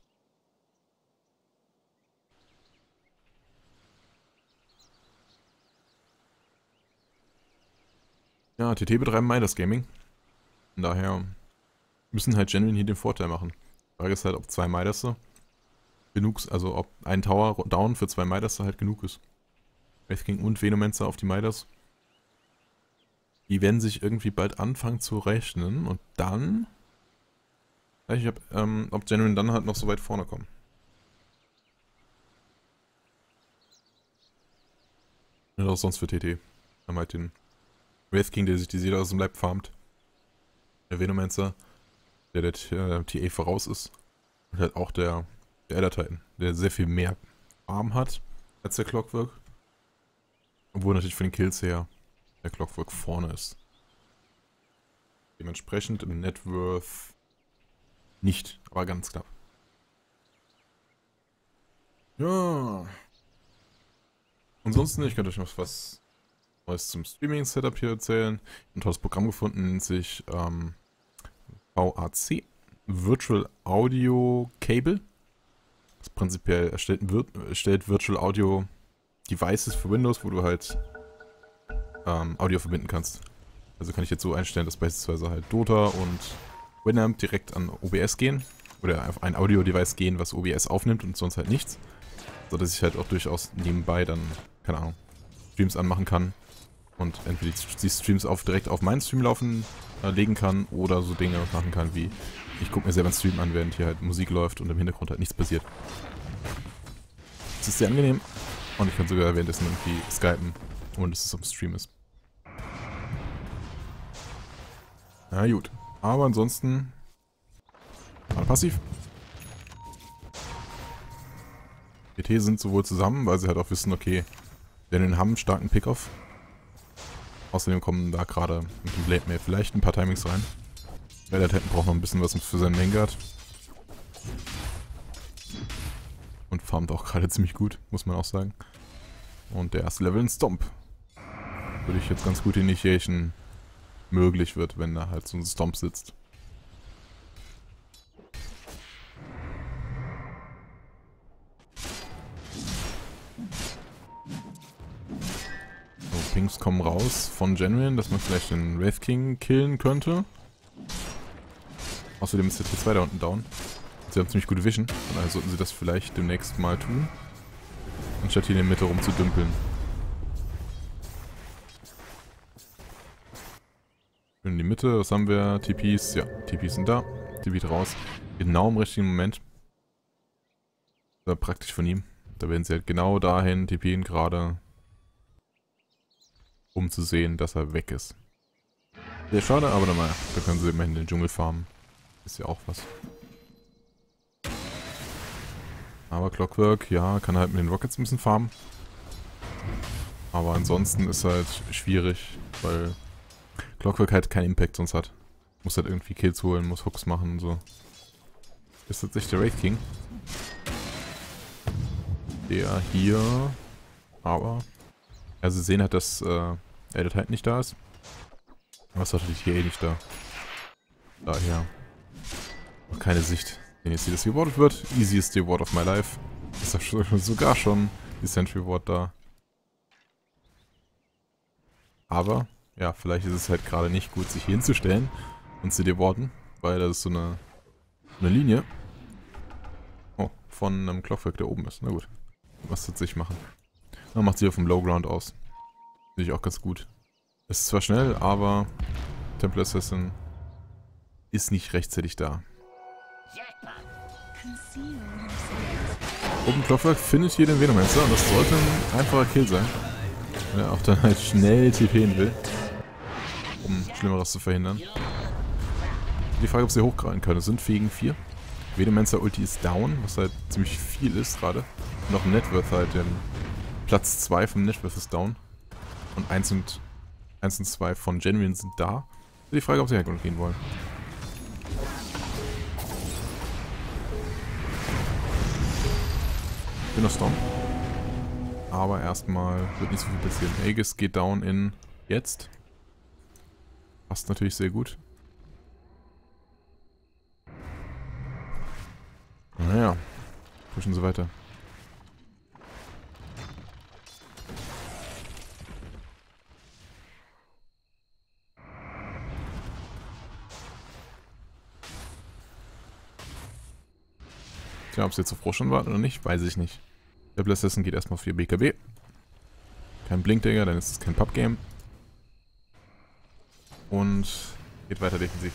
Ja, TT betreiben Midas Gaming. Von daher müssen halt genuin hier den Vorteil machen. Die Frage ist halt, ob 2 Midas genug, also ob ein Tower down für 2 Midas halt genug ist. Wraith King und Venomancer auf die Midas. Die werden sich irgendwie bald anfangen zu rechnen und dann... Ich hab, ob genuin dann halt noch so weit vorne kommen. Und auch sonst für TT. Wir haben halt den Wraith King, der sich die Seele aus dem Leib farmt. Der Venomancer, der TA voraus ist. Und halt auch der Elder Titan, der sehr viel mehr Farm hat als der Clockwork. Obwohl natürlich von den Kills her der Clockwork vorne ist. Dementsprechend im Net Worth nicht, aber ganz knapp. Ja. Ansonsten, ich könnte euch noch was Neues zum Streaming-Setup hier erzählen. Ein tolles Programm gefunden, nennt sich VAC, Virtual Audio Cable. Das prinzipiell erstellt Virtual Audio Devices für Windows, wo du halt Audio verbinden kannst. Also kann ich jetzt so einstellen, dass beispielsweise halt Dota und Winamp direkt an OBS gehen. Oder auf ein Audio-Device gehen, was OBS aufnimmt und sonst halt nichts. So dass ich halt auch durchaus nebenbei dann, keine Ahnung, Streams anmachen kann. Und entweder die Streams direkt auf meinen Stream legen kann oder so Dinge machen kann wie, ich gucke mir selber einen Stream an, während hier halt Musik läuft und im Hintergrund halt nichts passiert. Das ist sehr angenehm und ich kann sogar währenddessen irgendwie skypen, ohne dass es auf dem Stream ist. Na gut, aber ansonsten mal passiv. GT sind sowohl zusammen, weil sie halt auch wissen, okay, wir haben einen starken Pickoff. Außerdem kommen da gerade mit dem Blade Mail vielleicht ein paar Timings rein. Der Titan braucht noch ein bisschen was für seinen Vanguard. Und farmt auch gerade ziemlich gut, muss man auch sagen. Und der erste Level in Stomp. Würde ich jetzt ganz gut Initiation möglich wird, wenn da halt so ein Stomp sitzt. So, Pings kommen raus von Genuine, dass man vielleicht den Wraith King killen könnte. Außerdem ist der T2 da unten down. Sie haben ziemlich gute Vision, von daher sollten sie das vielleicht demnächst mal tun. Anstatt hier in der Mitte rumzudümpeln. In die Mitte, was haben wir? TPs, ja, TPs sind da. TP raus. Genau im richtigen Moment. Das war praktisch von ihm. Da werden sie halt genau dahin TPen gerade, um zu sehen, dass er weg ist. Sehr schade, aber dann mal, da können sie immerhin den Dschungel farmen. Ist ja auch was. Aber Clockwork, ja, kann halt mit den Rockets ein bisschen farmen. Aber ansonsten ist halt schwierig, weil Clockwork halt keinen Impact sonst hat. Muss halt irgendwie Kills holen, muss Hooks machen und so. Ist tatsächlich der Wraith King. Der hier, aber... Also sie sehen halt, dass Elder Titan nicht da ist. Was hatte ich hier eh nicht da. Daher. Noch keine Sicht. Wenn jetzt hier das gewordet wird. Easiest Reward of my life. Ist doch sogar schon die Sentry Ward da. Aber, ja, vielleicht ist es halt gerade nicht gut, sich hier hinzustellen und sie warden, weil das ist so eine Linie. Oh, von einem Clockwork, der oben ist. Na gut. Was wird sich machen? Dann macht sie auf dem Low Ground aus. Finde ich auch ganz gut. Es ist zwar schnell, aber Temple Assassin ist nicht rechtzeitig da. Oben Clockwork findet hier den Venomancer und das sollte ein einfacher Kill sein. Wenn er auch dann halt schnell TPen will, um Schlimmeres zu verhindern. Die Frage, ob sie hochgreifen können. Es sind fähigen 4. Venomancer Ulti ist down, was halt ziemlich viel ist gerade. Noch ein Networth halt, denn Platz 2 vom Networth ist down. Und 1 und 2 von Genuine sind da. Die Frage, ob sie hergehen gehen wollen. Schöner Storm. Aber erstmal wird nicht so viel passieren. Aegis geht down in jetzt. Passt natürlich sehr gut. Naja, pushen sie weiter. Tja, ob sie jetzt auf Roshun warten oder nicht, weiß ich nicht. Der Assassin geht erstmal für BKB. Kein Blinkdagger, dann ist es kein Pub-Game. Und geht weiter defensiv.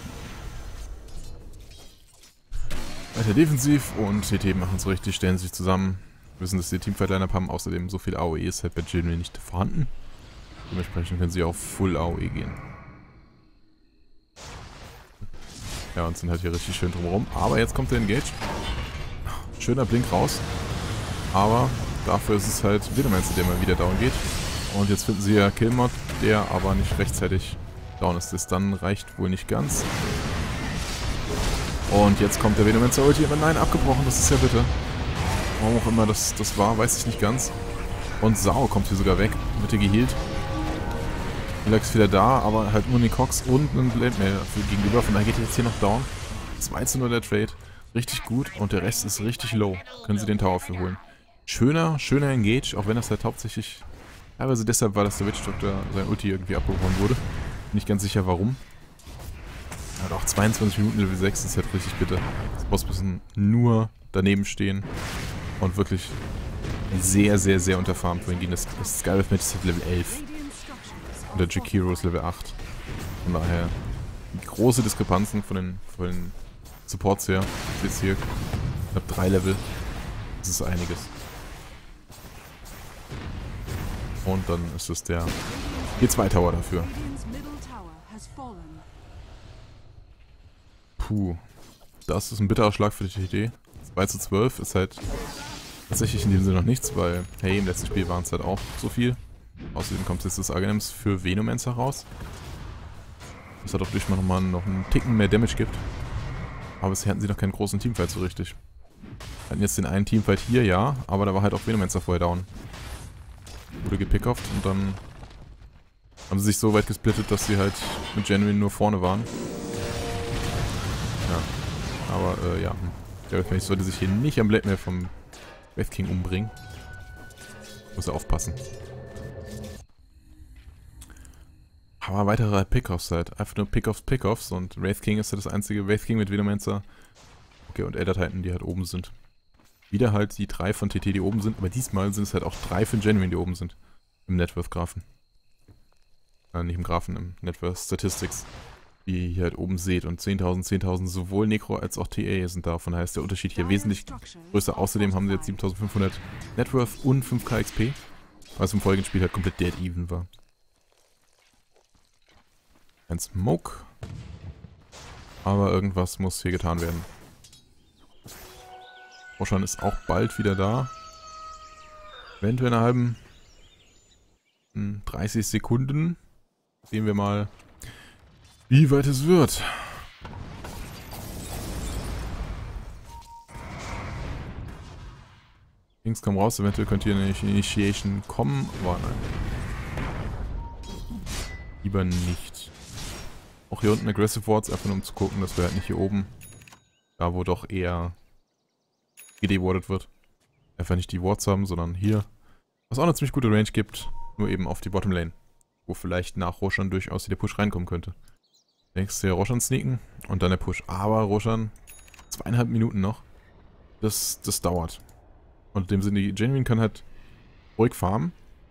Weiter defensiv und TT machen es richtig, stellen sich zusammen. Wir wissen, dass die Teamfight-Line-Up haben, außerdem so viel AOE ist halt bei Genuine nicht vorhanden. Dementsprechend können sie auf Full AOE gehen. Ja, und sind halt hier richtig schön drumherum. Aber jetzt kommt der Engage. Schöner Blink raus. Aber dafür ist es halt Venomancer, der mal wieder down geht. Und jetzt finden sie ja Killmod, der aber nicht rechtzeitig down ist. Das dann reicht wohl nicht ganz. Und jetzt kommt der Venomancer Ulti. Aber nein, abgebrochen, das ist ja bitter. Warum auch immer das war, weiß ich nicht ganz. Und Sao kommt hier sogar weg. Wird hier geheilt. Relax ist wieder da, aber halt nur Nikox und ein Blade Mail gegenüber. Von daher geht jetzt hier noch down. 2:0 der Trade. Richtig gut und der Rest ist richtig low. Können sie den Tower für holen. Schöner Engage, auch wenn das halt hauptsächlich teilweise deshalb war, dass der Witch Doctor sein Ulti irgendwie abgebrochen wurde. Nicht ganz sicher warum. Hat auch 22 Minuten Level 6, ist halt richtig bitter. Das Boss müssen nur daneben stehen und wirklich sehr, sehr, sehr unterfarmt wohin gehen. Das Skywrath Match ist halt Level 11 und der Jakiro ist Level 8. Von daher große Diskrepanzen von den Supports her. Jetzt hier knapp 3 Level. Das ist einiges. Und dann ist es der G2 Tower dafür. Puh. Das ist ein bitterer Schlag für die TT. 2:12 ist halt tatsächlich in dem Sinne noch nichts, weil, hey, im letzten Spiel waren es halt auch so viel. Außerdem kommt jetzt das Aghanems für Venomancer raus. Was halt auch durch noch einen Ticken mehr Damage gibt. Aber bisher hatten sie noch keinen großen Teamfight so richtig. Hatten jetzt den einen Teamfight hier, ja, aber da war halt auch Venomancer vorher down. Wurde gepickofft und dann haben sie sich so weit gesplittet, dass sie halt mit Genuine nur vorne waren. Ja, aber ja, der sollte sich hier nicht am Blade Mail vom Wraith King umbringen. Muss er aufpassen. Aber weitere Pickoffs halt. Einfach nur Pickoffs und Wraith King ist halt das einzige Wraith King mit Venomancer. Okay, und Elder Titan, die halt oben sind. Wieder halt die 3 von TT, die oben sind, aber diesmal sind es halt auch 3 von Genuine, die oben sind. Im Networth-Graphen. Nicht im Graphen, im Networth Statistics. Wie ihr hier halt oben seht. Und 10.000, 10.000, sowohl Necro als auch TA sind da. Von daher ist der Unterschied hier wesentlich größer. Außerdem haben sie jetzt 7.500 Networth und 5k XP. Was im folgenden Spiel halt komplett dead even war. Ein Smoke. Aber irgendwas muss hier getan werden. Roshun ist auch bald wieder da. Eventuell in einer halben 30 Sekunden. Sehen wir mal, wie weit es wird. Links kommen raus, eventuell könnte hier eine Initiation kommen, aber nein. Lieber nicht. Auch hier unten Aggressive Wards, einfach nur um zu gucken, dass wir halt nicht hier oben, da wo doch eher gedewardet wird. Einfach nicht die Wards haben, sondern hier. Was auch eine ziemlich gute Range gibt, nur eben auf die Bottom Lane. Wo vielleicht nach Roshan durchaus der Push reinkommen könnte. Denkst du, Roshan sneaken und dann der Push. Aber Roshan, 2,5 Minuten noch. Das dauert. Und in dem Sinne, Genuine kann halt ruhig farmen.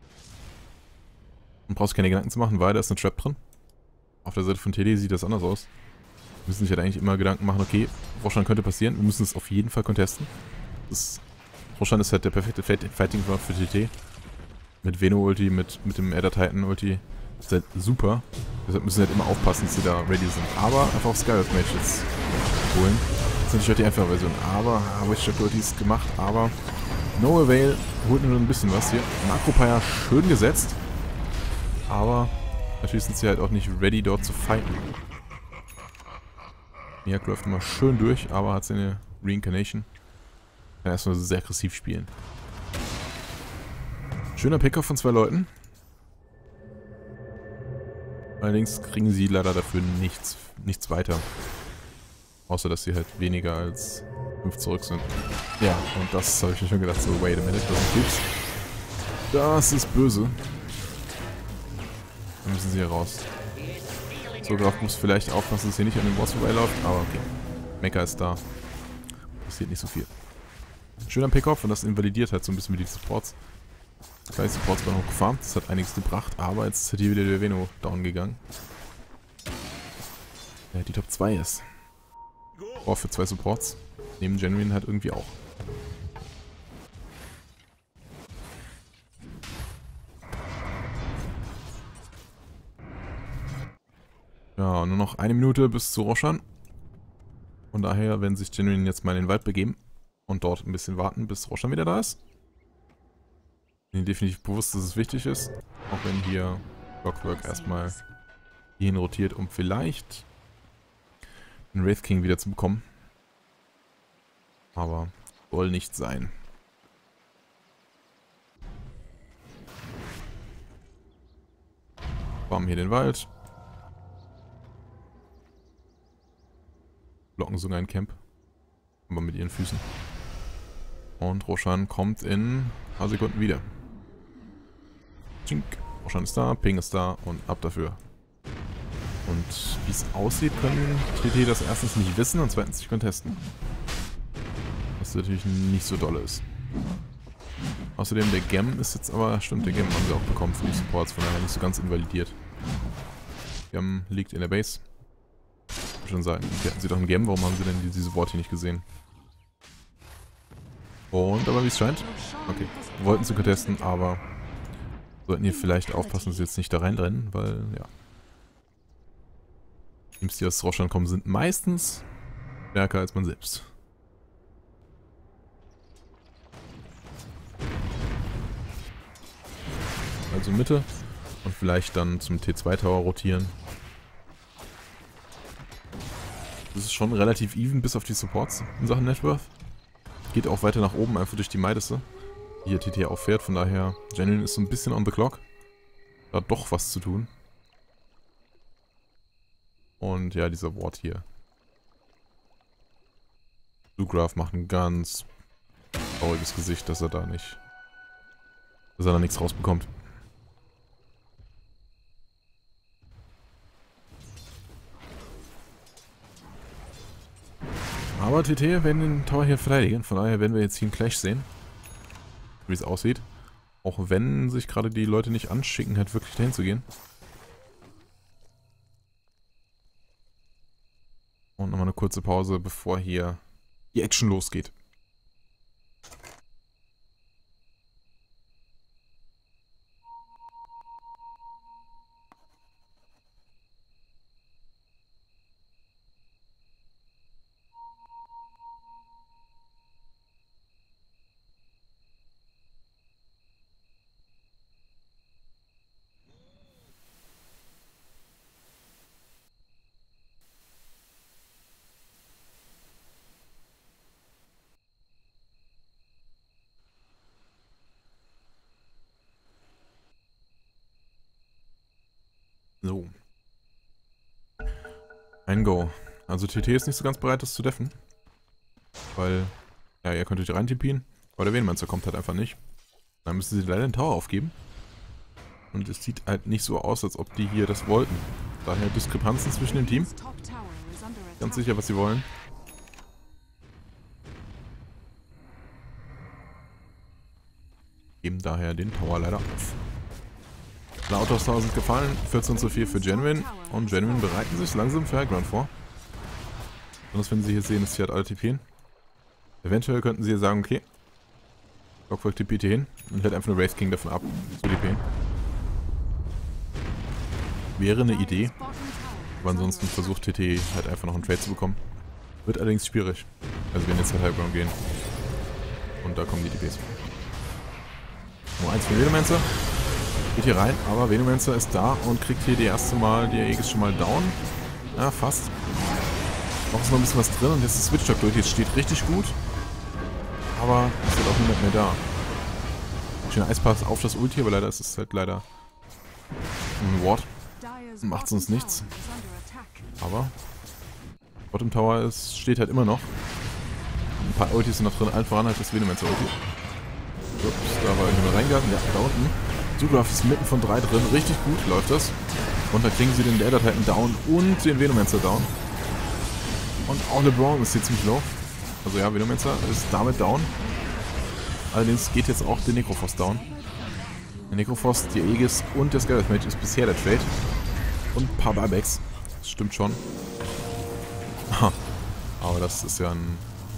Und brauchst keine Gedanken zu machen, weil da ist eine Trap drin. Auf der Seite von TD sieht das anders aus. Wir müssen sich halt eigentlich immer Gedanken machen, okay, Roshan könnte passieren. Wir müssen es auf jeden Fall contesten. Roshan ist halt der perfekte Fighting für TT. Mit Veno-Ulti, mit dem Adder Titan-Ulti. Das ist halt super. Deshalb müssen wir halt immer aufpassen, dass sie da ready sind. Aber einfach auf Skyward Mage jetzt holen. Das ist natürlich auch die einfache Version. Aber Witch-Ulti ist gemacht, aber No Avail holt nur ein bisschen was hier. Makropire schön gesetzt. Aber natürlich sind sie halt auch nicht ready, dort zu fighten. Miak läuft immer schön durch, aber hat seine Reincarnation. Kann erstmal sehr aggressiv spielen. Schöner Pickoff von 2 Leuten. Allerdings kriegen sie leider dafür nichts weiter. Außer, dass sie halt weniger als 5 zurück sind. Ja, und das habe ich mir schon gedacht, so, wait a minute, das gibt's. Das ist böse. Dann müssen sie hier raus. Sograf muss vielleicht aufpassen, dass hier nicht an den Boss vorbeiläuft, aber okay. Mecha ist da. Passiert nicht so viel. Schöner Pickoff und das invalidiert halt so ein bisschen wie die Supports. Zwei Supports waren hochgefarmt, das hat einiges gebracht, aber jetzt ist hier wieder der Veno down gegangen. Der die Top 2 ist. Oh, für 2 Supports. Neben Genuine halt irgendwie auch. Ja, nur noch 1 Minute bis zu Roshan. Von daher werden sich Genuine jetzt mal in den Wald begeben und dort ein bisschen warten, bis Roshan wieder da ist. Bin mir definitiv bewusst, dass es wichtig ist, auch wenn hier Clockwork erstmal hierhin rotiert, um vielleicht den Wraith King wieder zu bekommen. Aber soll nicht sein. Farmen hier den Wald. Blocken sogar ein Camp. Aber mit ihren Füßen. Und Roshan kommt in ein paar Sekunden wieder. Tschink. Roshan ist da, Ping ist da und ab dafür. Und wie es aussieht, können TT das erstens nicht wissen und zweitens nicht contesten. Was natürlich nicht so dolle ist. Außerdem der Gem ist jetzt aber, stimmt, der Gem haben sie auch bekommen für die Supports, von daher nicht so ganz invalidiert. Gem liegt in der Base. Ich schon sagen, die hatten sie doch einen Gem, warum haben sie denn diese Wort hier nicht gesehen? Und, aber wie es scheint, okay, wollten sie contesten, aber sollten hier vielleicht aufpassen, dass sie jetzt nicht da reinrennen, weil, ja. Teams, die aus Roshan kommen, sind meistens stärker als man selbst. Also Mitte und vielleicht dann zum T2-Tower rotieren. Das ist schon relativ even bis auf die Supports in Sachen Networth. Geht auch weiter nach oben, einfach durch die Meidisse, die hier TT auffährt. Von daher, Genuine ist so ein bisschen on the clock. Da hat doch was zu tun. Und ja, dieser Ward hier. Zugraf macht ein ganz trauriges Gesicht, dass er da nichts rausbekommt. Aber TT werden den Tower hier verteidigen, von daher werden wir jetzt hier einen Clash sehen. Wie es aussieht. Auch wenn sich gerade die Leute nicht anschicken, halt wirklich dahin zu gehen. Und nochmal eine kurze Pause, bevor hier die Action losgeht. So. Ein Go. Also TT ist nicht so ganz bereit, das zu deffen. Weil, ja, ihr könnt euch rein TPen. Aber der Venommancer kommt halt einfach nicht. Dann müssen sie leider den Tower aufgeben. Und es sieht halt nicht so aus, als ob die hier das wollten. Daher Diskrepanzen zwischen dem Team. Ganz sicher, was sie wollen. Geben daher den Tower leider auf. Lautos Tower sind gefallen. 14:4 für Genuine. Und Genuine bereiten sich langsam für Highground vor. Besonders wenn sie hier sehen, dass sie halt alle TPen. Eventuell könnten sie hier sagen, okay, Clockwork TPt hier hin und hält einfach nur Wraith King davon ab, zu TPen. Wäre eine Idee. Aber ansonsten versucht TT halt einfach noch einen Trade zu bekommen. Wird allerdings schwierig. Also wenn jetzt halt Highground gehen. Und da kommen die TPs. Nur 1 für Venomancer. Geht hier rein, aber Venomancer ist da und kriegt hier die erste Mal, die Aegis schon mal down. Ja, fast. Noch ist noch ein bisschen was drin und jetzt ist Switch-Talk durch. Jetzt steht richtig gut. Aber es ist halt auch niemand mehr da. Schöner Eispass auf das Ulti, aber leider ist es halt leider ein Ward. Macht sonst nichts. Aber Bottom Tower steht halt immer noch. Ein paar Ultis sind noch drin, allen voran halt das Venomancer Ulti. Ups, da war irgendjemand reingegangen. Ja, da unten. Zugriff ist mitten von 3 drin. Richtig gut läuft das. Und da kriegen sie den Elder Titan down und den Venomancer down. Und auch LeBron ist hier ziemlich low. Also ja, Venomancer ist damit down. Allerdings geht jetzt auch der Necrophos down. Der Necrophos, die Aegis und der Skeleton Mage ist bisher der Trade. Und ein paar Buybacks. Das stimmt schon. Aber das ist ja ein...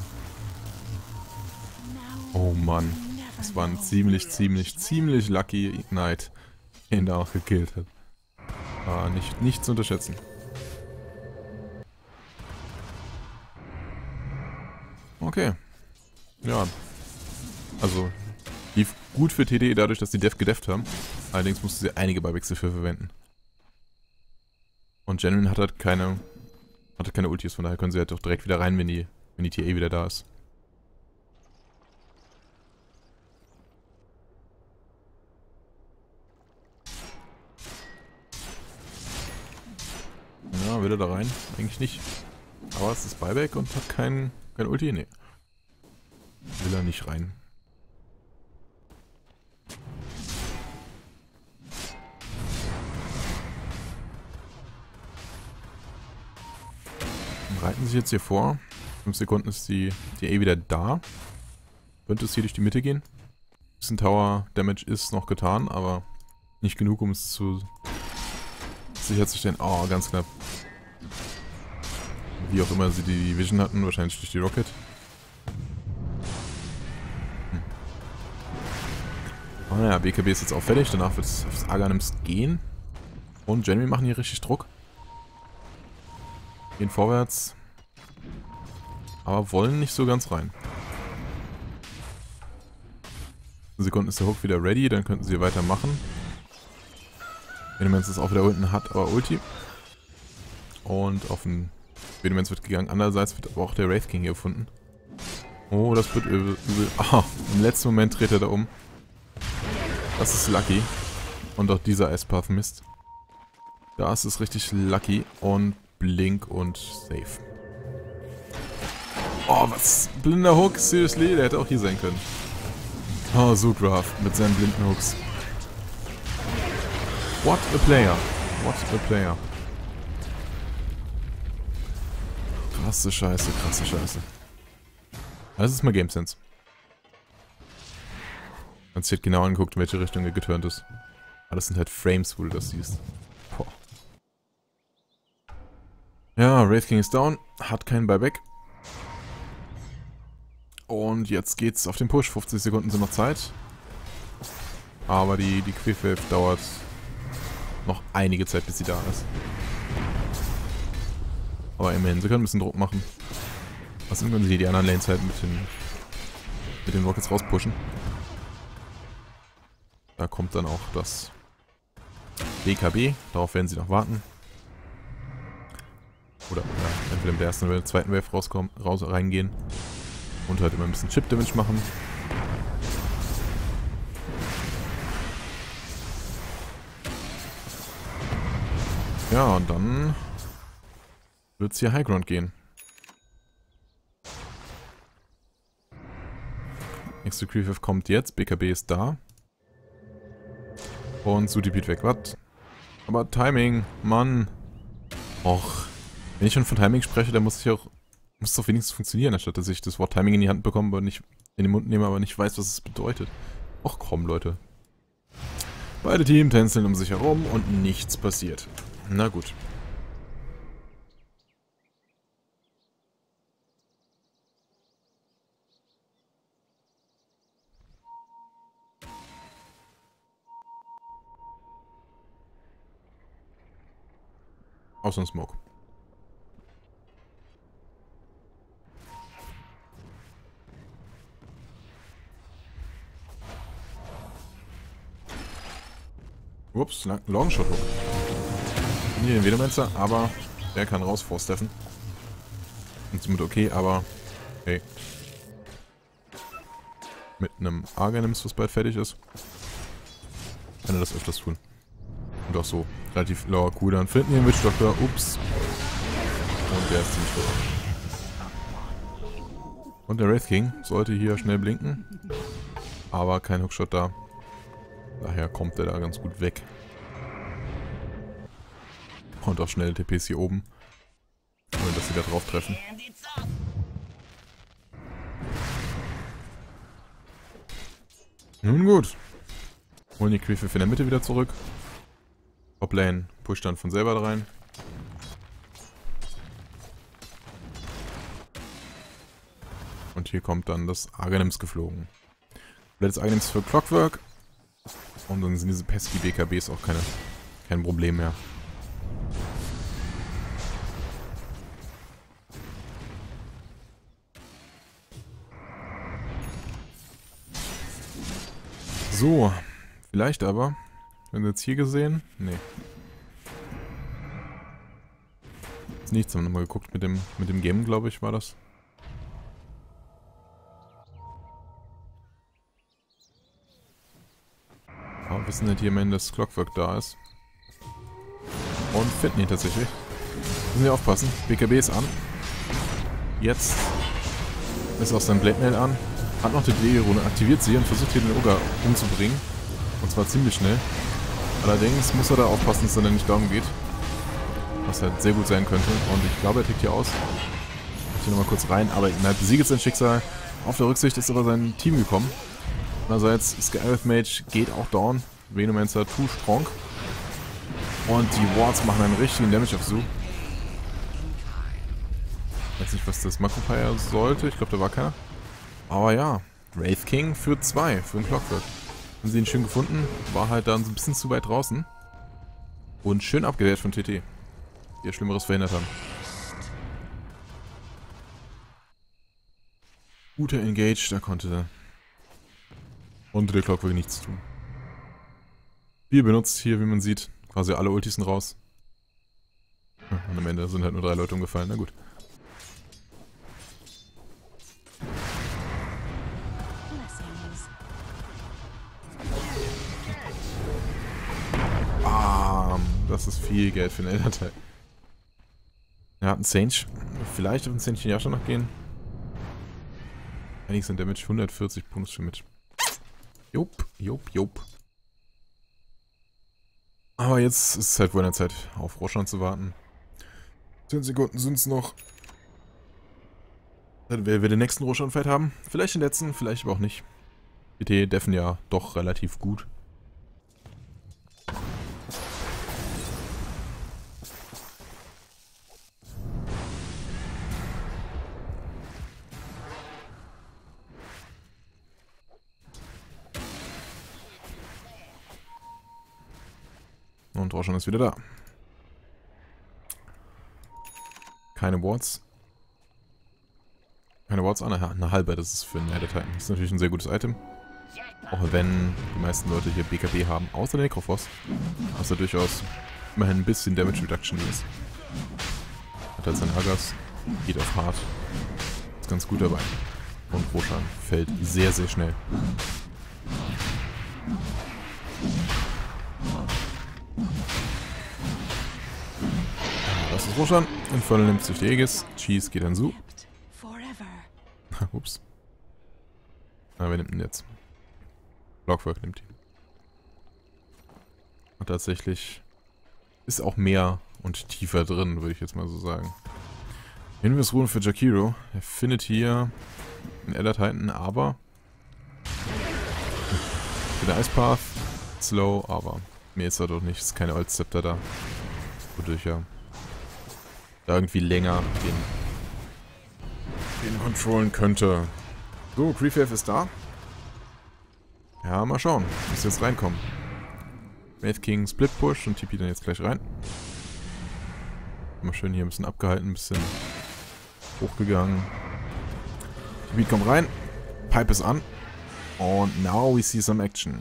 Oh Mann. Das war ein ziemlich lucky Ignite, den ihn da auch gekillt hat. War nicht zu unterschätzen. Okay. Ja. Also, lief gut für TD dadurch, dass die Def gedefft haben. Allerdings musste sie einige Buybacks dafür verwenden. Und Genuine hat halt keine Ultis, von daher können sie halt auch direkt wieder rein, wenn die TA wieder da ist. Ja, will er da rein? Eigentlich nicht. Aber es ist Buyback und hat kein Ulti? Nee. Will er nicht rein. Reiten sich jetzt hier vor. 5 Sekunden ist die A wieder da. Könnte es hier durch die Mitte gehen. Ein bisschen Tower Damage ist noch getan, aber nicht genug, um es zu sicherzustellen. Oh, ganz knapp. Wie auch immer sie die Vision hatten, wahrscheinlich durch die Rocket. Oh naja, BKB ist jetzt auch fertig, danach wird es aufs Aghanim's gehen. Und Genuine machen hier richtig Druck. Gehen vorwärts. Aber wollen nicht so ganz rein. 10 Sekunden ist der Hook wieder ready, dann könnten sie weitermachen. Venomance ist auch wieder unten, hat aber Ulti. Und auf den Venomance wird gegangen. Andererseits wird aber auch der Wraith King hier gefunden. Oh, das wird übel. Ah, im letzten Moment dreht er da um. Das ist lucky. Und auch dieser Ice-Path Mist. Das ist richtig lucky. Und Blink und Safe. Oh, was? Blinder Hook? Seriously? Der hätte auch hier sein können. Oh, Zuggraf mit seinen blinden Hooks. What a player. What a player. Krasse Scheiße, krasse Scheiße. Das ist mal Game Sense. Wenn du dir genau anguckt, in welche Richtung er geturnt ist. Aber das sind halt Frames, wo du das siehst. Boah. Ja, Wraith King ist down. Hat keinen Buyback. Und jetzt geht's auf den Push. 50 Sekunden sind noch Zeit. Aber die Quick Wave dauert noch einige Zeit, bis sie da ist. Aber immerhin, sie können ein bisschen Druck machen. Außerdem können sie die anderen Lanes halt mit den Rockets rauspushen. Da kommt dann auch das BKB. Darauf werden sie noch warten. Oder ja, entweder im ersten oder im zweiten Wave reingehen. Und halt immer ein bisschen Chip-Damage machen. Ja, und dann wird es hier Highground gehen. Nächste Creep kommt jetzt. BKB ist da. Und Sudipit weg. Was? Aber Timing, Mann. Och. Wenn ich schon von Timing spreche, dann muss es doch wenigstens funktionieren, anstatt dass ich das Wort Timing in die Hand bekomme, aber nicht in den Mund nehme, aber nicht weiß, was es bedeutet. Och komm, Leute. Beide Teams tänzeln um sich herum und nichts passiert. Na gut. Außer ein Smoke. Ups, Longshot hoch. Hier den Vedomancer, aber der kann raus vor Steffen. Und somit okay, aber hey. Mit einem Arganims, was bald fertig ist, kann er das öfters tun. Und auch so relativ lower Cooldown. Finden hier einen Witch Doctor, ups. Und der ist ziemlich tot. Und der Wraith King sollte hier schnell blinken. Aber kein Hookshot da. Daher kommt der da ganz gut weg. Und auch schnell TPs hier oben. Ohne dass sie da drauf treffen. Nun gut. Holen die Creep in der Mitte wieder zurück. Toplane pusht dann von selber da rein. Und hier kommt dann das Arganims geflogen. Komplettes Arganims für Clockwork. Und dann sind diese pesky BKBs auch kein Problem mehr. So, vielleicht aber, wenn wir jetzt hier gesehen, nee. Ist nichts, haben wir nochmal geguckt mit dem Game, glaube ich, war das. Aber wissen nicht hier am Ende, dass Clockwork da ist. Und finden ihn tatsächlich. Müssen wir aufpassen. BKB ist an. Jetzt ist auch sein Blade Mail an. Hat noch die D-Rune, aktiviert sie und versucht hier den Ogre umzubringen. Und zwar ziemlich schnell. Allerdings muss er da aufpassen, dass er dann nicht down geht. Was halt sehr gut sein könnte. Und ich glaube, er tickt hier aus. Ich hier nochmal kurz rein. Aber er besiegt sein Schicksal. Auf der Rücksicht ist aber sein Team gekommen. Einerseits Skywrath Mage geht auch down. Venomancer too strong. Und die Wards machen einen richtigen Damage auf Zu. Ich weiß nicht, was das Makropire sollte. Ich glaube, da war keiner. Aber ja, Wraith King für 2, für den Clockwork. Haben sie ihn schön gefunden. War halt dann so ein bisschen zu weit draußen. Und schön abgewehrt von TT. Die ja Schlimmeres verhindert haben. Guter Engage, da konnte unter der Clockwork nichts tun. Spiel benutzt hier, wie man sieht, quasi alle Ultis sind raus. Und am Ende sind halt nur 3 Leute umgefallen, na gut. Das ist viel Geld für einen Elternteil. Er hat einen Sage. Vielleicht auf den Sage ja schon noch gehen. Eigentlich sind Damage 140 Bonus für mit. Jupp. Aber jetzt ist es halt wohl an der Zeit, auf Roshan zu warten. 10 Sekunden sind es noch. Dann werden wir den nächsten Roshan-Fight haben. Vielleicht den letzten, vielleicht aber auch nicht. PT deffen ja doch relativ gut. Und Roshan ist wieder da. Keine Wards. Keine Wards an, eine halbe, das ist für einen Nether Titan. Das ist natürlich ein sehr gutes Item. Auch wenn die meisten Leute hier BKB haben, außer der Necrophos. Was da durchaus immerhin ein bisschen Damage Reduction ist. Hat halt seinen Agas, geht auf hart. Ist ganz gut dabei. Und Roshan fällt sehr, sehr schnell. Das ist Roshan. Infernal nimmt sich die Aegis. Cheese geht an Zu. Ups. Na, wer nimmt ihn jetzt? Clockwork nimmt ihn. Und tatsächlich ist auch mehr und tiefer drin, würde ich jetzt mal so sagen. Hinweisruhen für Jakiro. Er findet hier einen Elder Titan, aber für den Ice Path slow, aber mehr ist da doch nicht. Es ist keine Old Scepter da. Wodurch er da irgendwie länger den controllen könnte. So, Creepwave ist da. Ja, mal schauen. Muss jetzt reinkommen. Wraith King Split Push und TP dann jetzt gleich rein. Mal schön hier ein bisschen abgehalten, ein bisschen hochgegangen. TP kommt rein. Pipe ist an. Und now we see some action.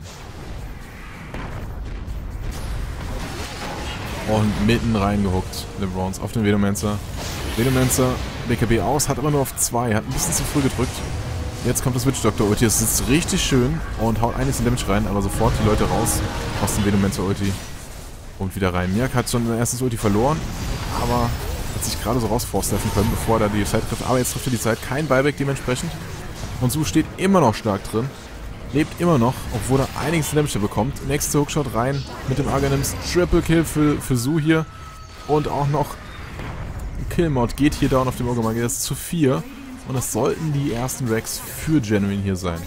Und mitten reingehuckt. LeBrons auf den Vedomancer. Vedomancer, BKB aus, hat aber nur auf 2. Hat ein bisschen zu früh gedrückt. Jetzt kommt das Witch Doctor Ulti. Es sitzt richtig schön und haut einiges in Damage rein, aber sofort die Leute raus aus dem Vedomancer Ulti. Und wieder rein. Mirk hat schon sein erstes Ulti verloren, aber hat sich gerade so rausforsten können, bevor er da die Zeit trifft. Aber jetzt trifft er die Zeit. Kein Buyback dementsprechend. Und Su steht immer noch stark drin. Lebt immer noch, obwohl er einiges in Damage bekommt. Nächste Hookshot rein mit dem Arganims. Triple Kill für Su hier. Und auch noch Killmod geht hier down auf dem Ogre-Magier. Das ist zu 4. Und das sollten die ersten Racks für Genuine hier sein.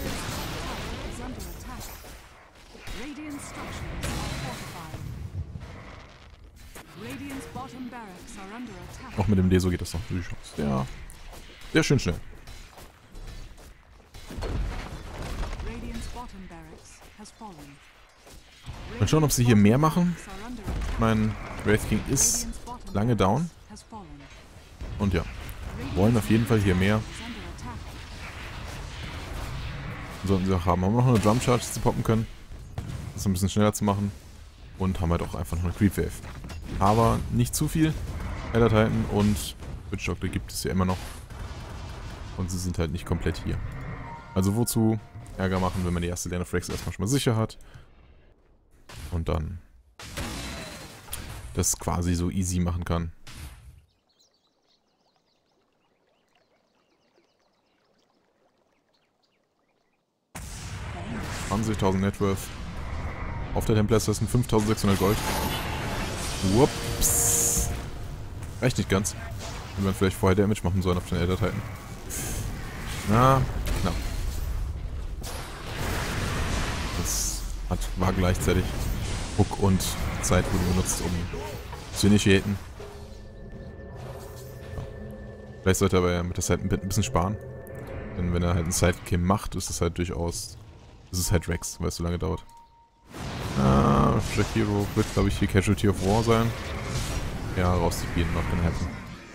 Auch mit dem Leso geht das noch durchaus. Ja, sehr schön schnell. Mal schauen, ob sie hier mehr machen. Mein Wraith King ist lange down. Und ja, wollen auf jeden Fall hier mehr. Sollten sie auch haben. Haben wir noch eine Drum Charge, die sie poppen können. Das ein bisschen schneller zu machen. Und haben halt auch einfach noch eine Creep Wave. Aber nicht zu viel. Elder Titan und Witch Doctor gibt es ja immer noch. Und sie sind halt nicht komplett hier. Also wozu Ärger machen, wenn man die erste Line of Rex erstmal schon mal sicher hat. Und dann das quasi so easy machen kann. $20.000 Networth. Auf der Templar sind 5.600 Gold. Ups. Reicht nicht ganz. Wenn man vielleicht vorher Damage machen sollen auf den Elder Titan. Na, knapp. Das war gleichzeitig Hook und Zeit wurde benutzt, um zu initiaten. Ja. Vielleicht sollte er aber ja mit der Zeit ein bisschen sparen. Denn wenn er halt einen Sidekill macht, ist es halt durchaus... Das ist halt Rex, weil es so lange dauert. Jakiro wird, glaube ich, hier Casualty of War sein. Ja, rauszuspielen noch den Happen.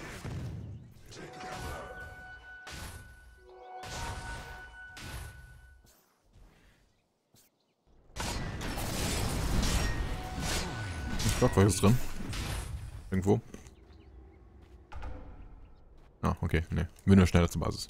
Ich glaube, was ist drin? Irgendwo? Ah, okay, ne. Wir nur schneller zur Basis.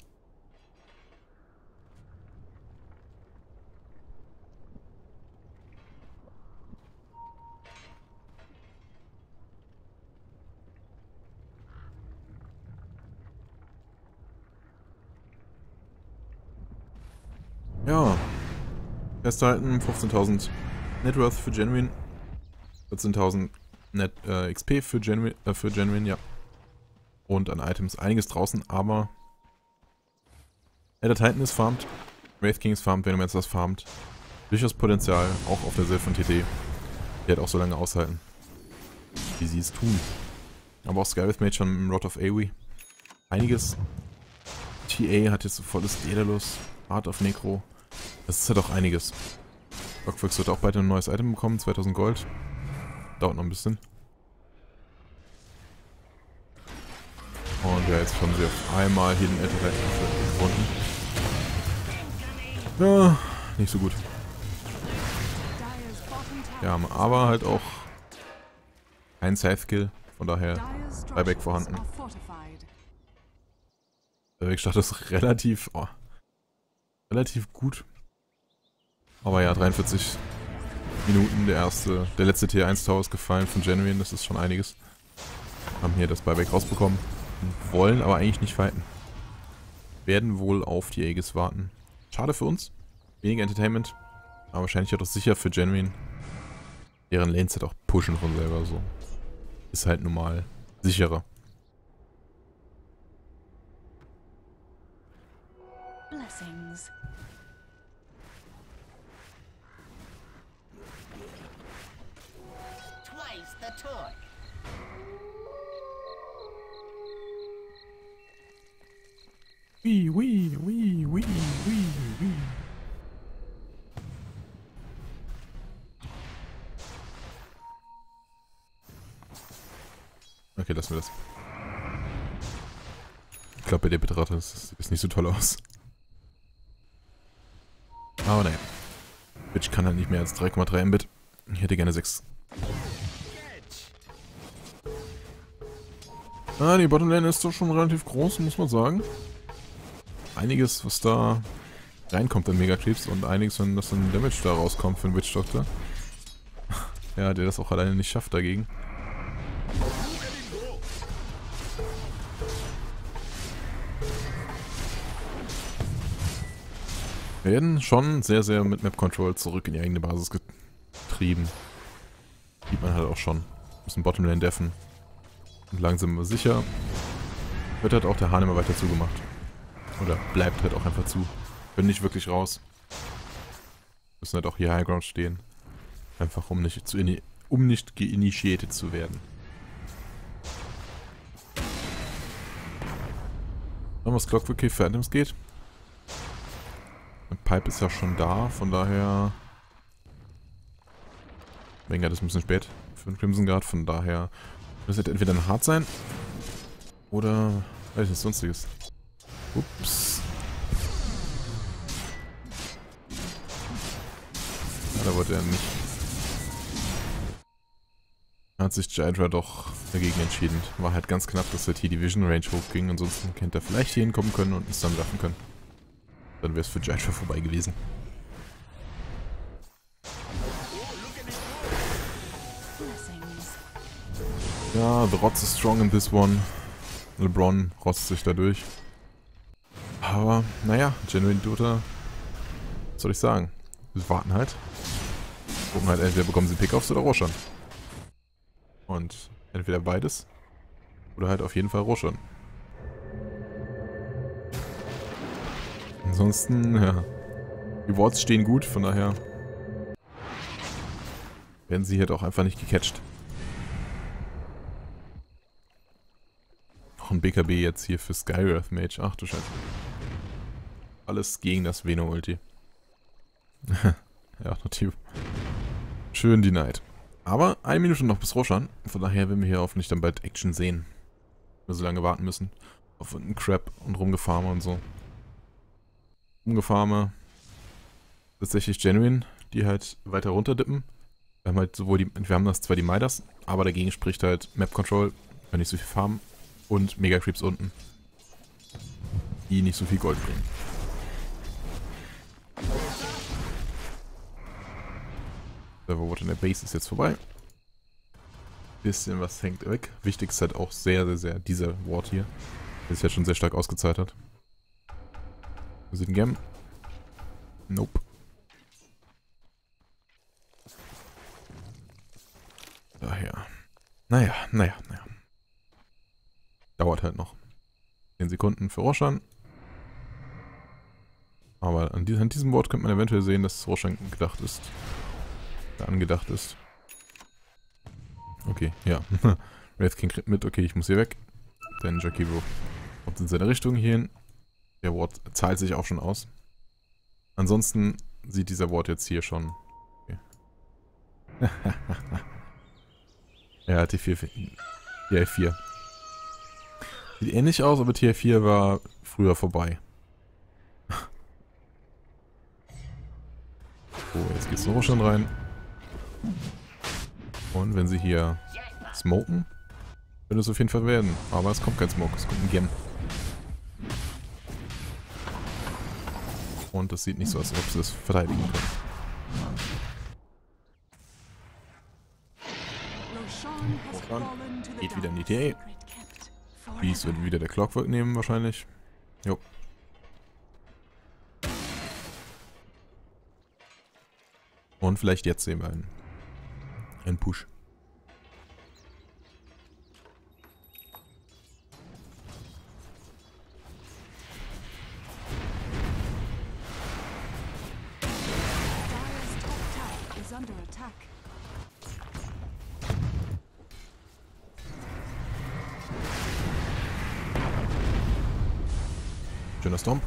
Ja, festhalten, 15.000 Networth für Genuine, 14.000 XP für Genuine, ja. Und an Items einiges draußen, aber Elder Titan ist farmt, Wraith King ist farmt, Venomancer ist farmt. Durchaus Potenzial, auch auf der Silph von TT. Die hat auch so lange aushalten, wie sie es tun. Aber auch Skywraith Mage schon im Rod of Aoi. Einiges. TA hat jetzt so volles Daedalus, Art of Necro. Das ist halt auch einiges. Rockfox wird auch bald ein neues Item bekommen, 2000 Gold. Dauert noch ein bisschen. Und ja, jetzt haben sie auf einmal hier den Elder Titan gefunden. Ja, nicht so gut. Ja, aber halt auch ein Scythe-Kill, von daher Buyback vorhanden. Der Wegstart ist relativ gut. Aber ja, 43 Minuten, der letzte T1 Tower ist gefallen von Genuine, das ist schon einiges. Haben hier das Buyback rausbekommen. Wollen aber eigentlich nicht fighten. Werden wohl auf die Aegis warten. Schade für uns. weniger Entertainment. Aber wahrscheinlich auch sicher für Genuine. Deren Lanes halt auch pushen von selber so. Ist halt normal sicherer. Blessings. Twice the torque. Wii, wii, wii, wii, wii, wii. Okay, lassen wir das. Ich glaube, bei der Bitrate sieht es nicht so toll aus. Aber naja. Twitch kann halt nicht mehr als 3,3 Mbit. Ich hätte gerne 6. Ah, die Bottomlane ist doch schon relativ groß, muss man sagen. Einiges, was da reinkommt an Megaclips und einiges, wenn das ein Damage da rauskommt für einen Witch Doctor. Ja, der das auch alleine nicht schafft dagegen. Wir werden schon sehr, sehr mit Map Control zurück in die eigene Basis getrieben. Sieht man halt auch schon. Müssen Bottomlane deffen. Und langsam aber sicher wird halt auch der Hahn immer weiter zugemacht. Oder bleibt halt auch einfach zu. Können nicht wirklich raus. Müssen halt auch hier High Ground stehen. Einfach um nicht geinitiated zu werden. Dann was Clockwork Cave Phantoms geht. Pipe ist ja schon da, von daher... Vanguard ist ein bisschen spät für den Crimson Guard, von daher... Das wird entweder ein Hard sein, oder... weiß nicht, sonstiges. Ups. Ja, da wollte er nicht. Hat sich Jydra doch dagegen entschieden. War halt ganz knapp, dass halt hier die Vision Range hochging, ansonsten hätte er vielleicht hier hinkommen können und uns dann werfen können. Dann wäre es für Jydra vorbei gewesen. Ja, the Rots is strong in this one. LeBron rotzt sich da durch. Aber, naja, Genuine Dota, was soll ich sagen? Wir warten halt. Gucken halt, entweder bekommen sie Pickoffs oder Roshan. Und entweder beides. Oder halt auf jeden Fall Roshan. Ansonsten, ja. Die Wards stehen gut, von daher werden sie halt auch einfach nicht gecatcht. Noch ein BKB jetzt hier für Skywrath Mage. Ach du Scheiße. Alles gegen das Veno-Ulti. Ja, natürlich. Schön denied. Aber 1 Minute noch bis Roshan. Von daher werden wir hier hoffentlich dann bald Action sehen. Wir so lange warten müssen. Auf einen Crab und Rumgefarme und so. Rumgefarme. Tatsächlich Genuine, die halt weiter runterdippen. Wir haben halt sowohl wir haben das zwar die Midas, aber dagegen spricht halt Map Control, wenn nicht so viel farmen. Und Mega Creeps unten. Die nicht so viel Gold bringen. Der Ward in der Base ist jetzt vorbei. Bisschen was hängt weg. Wichtig ist halt auch sehr, sehr, sehr dieser Ward hier. Der sich jetzt schon sehr stark ausgezahlt hat. Wir sehen Gem. Nope. Daher. Naja. Dauert halt noch 10 Sekunden für Roshan. Aber an diesem Board könnte man eventuell sehen, dass Roshan gedacht ist. Angedacht ist. Okay, ja. Wraith King kriegt mit, okay, ich muss hier weg. Dann Jakibo kommt in seine Richtung hierhin. Der Ward zahlt sich auch schon aus. Ansonsten sieht dieser Ward jetzt hier schon. Okay. Ja, TI4. Sieht ähnlich aus, aber TI4 war früher vorbei. So, jetzt geht's noch schon rein. Und wenn sie hier smoken, könnte es auf jeden Fall werden. Aber es kommt kein Smoke, es kommt ein Gem. Und das sieht nicht so aus, als ob sie das verteidigen können. Geht wieder in die TA. Beast wird wieder der Clockwork nehmen wahrscheinlich. Jo. Und vielleicht jetzt sehen wir einen Push. Dire's top tower is under attack. Schöner Stomp.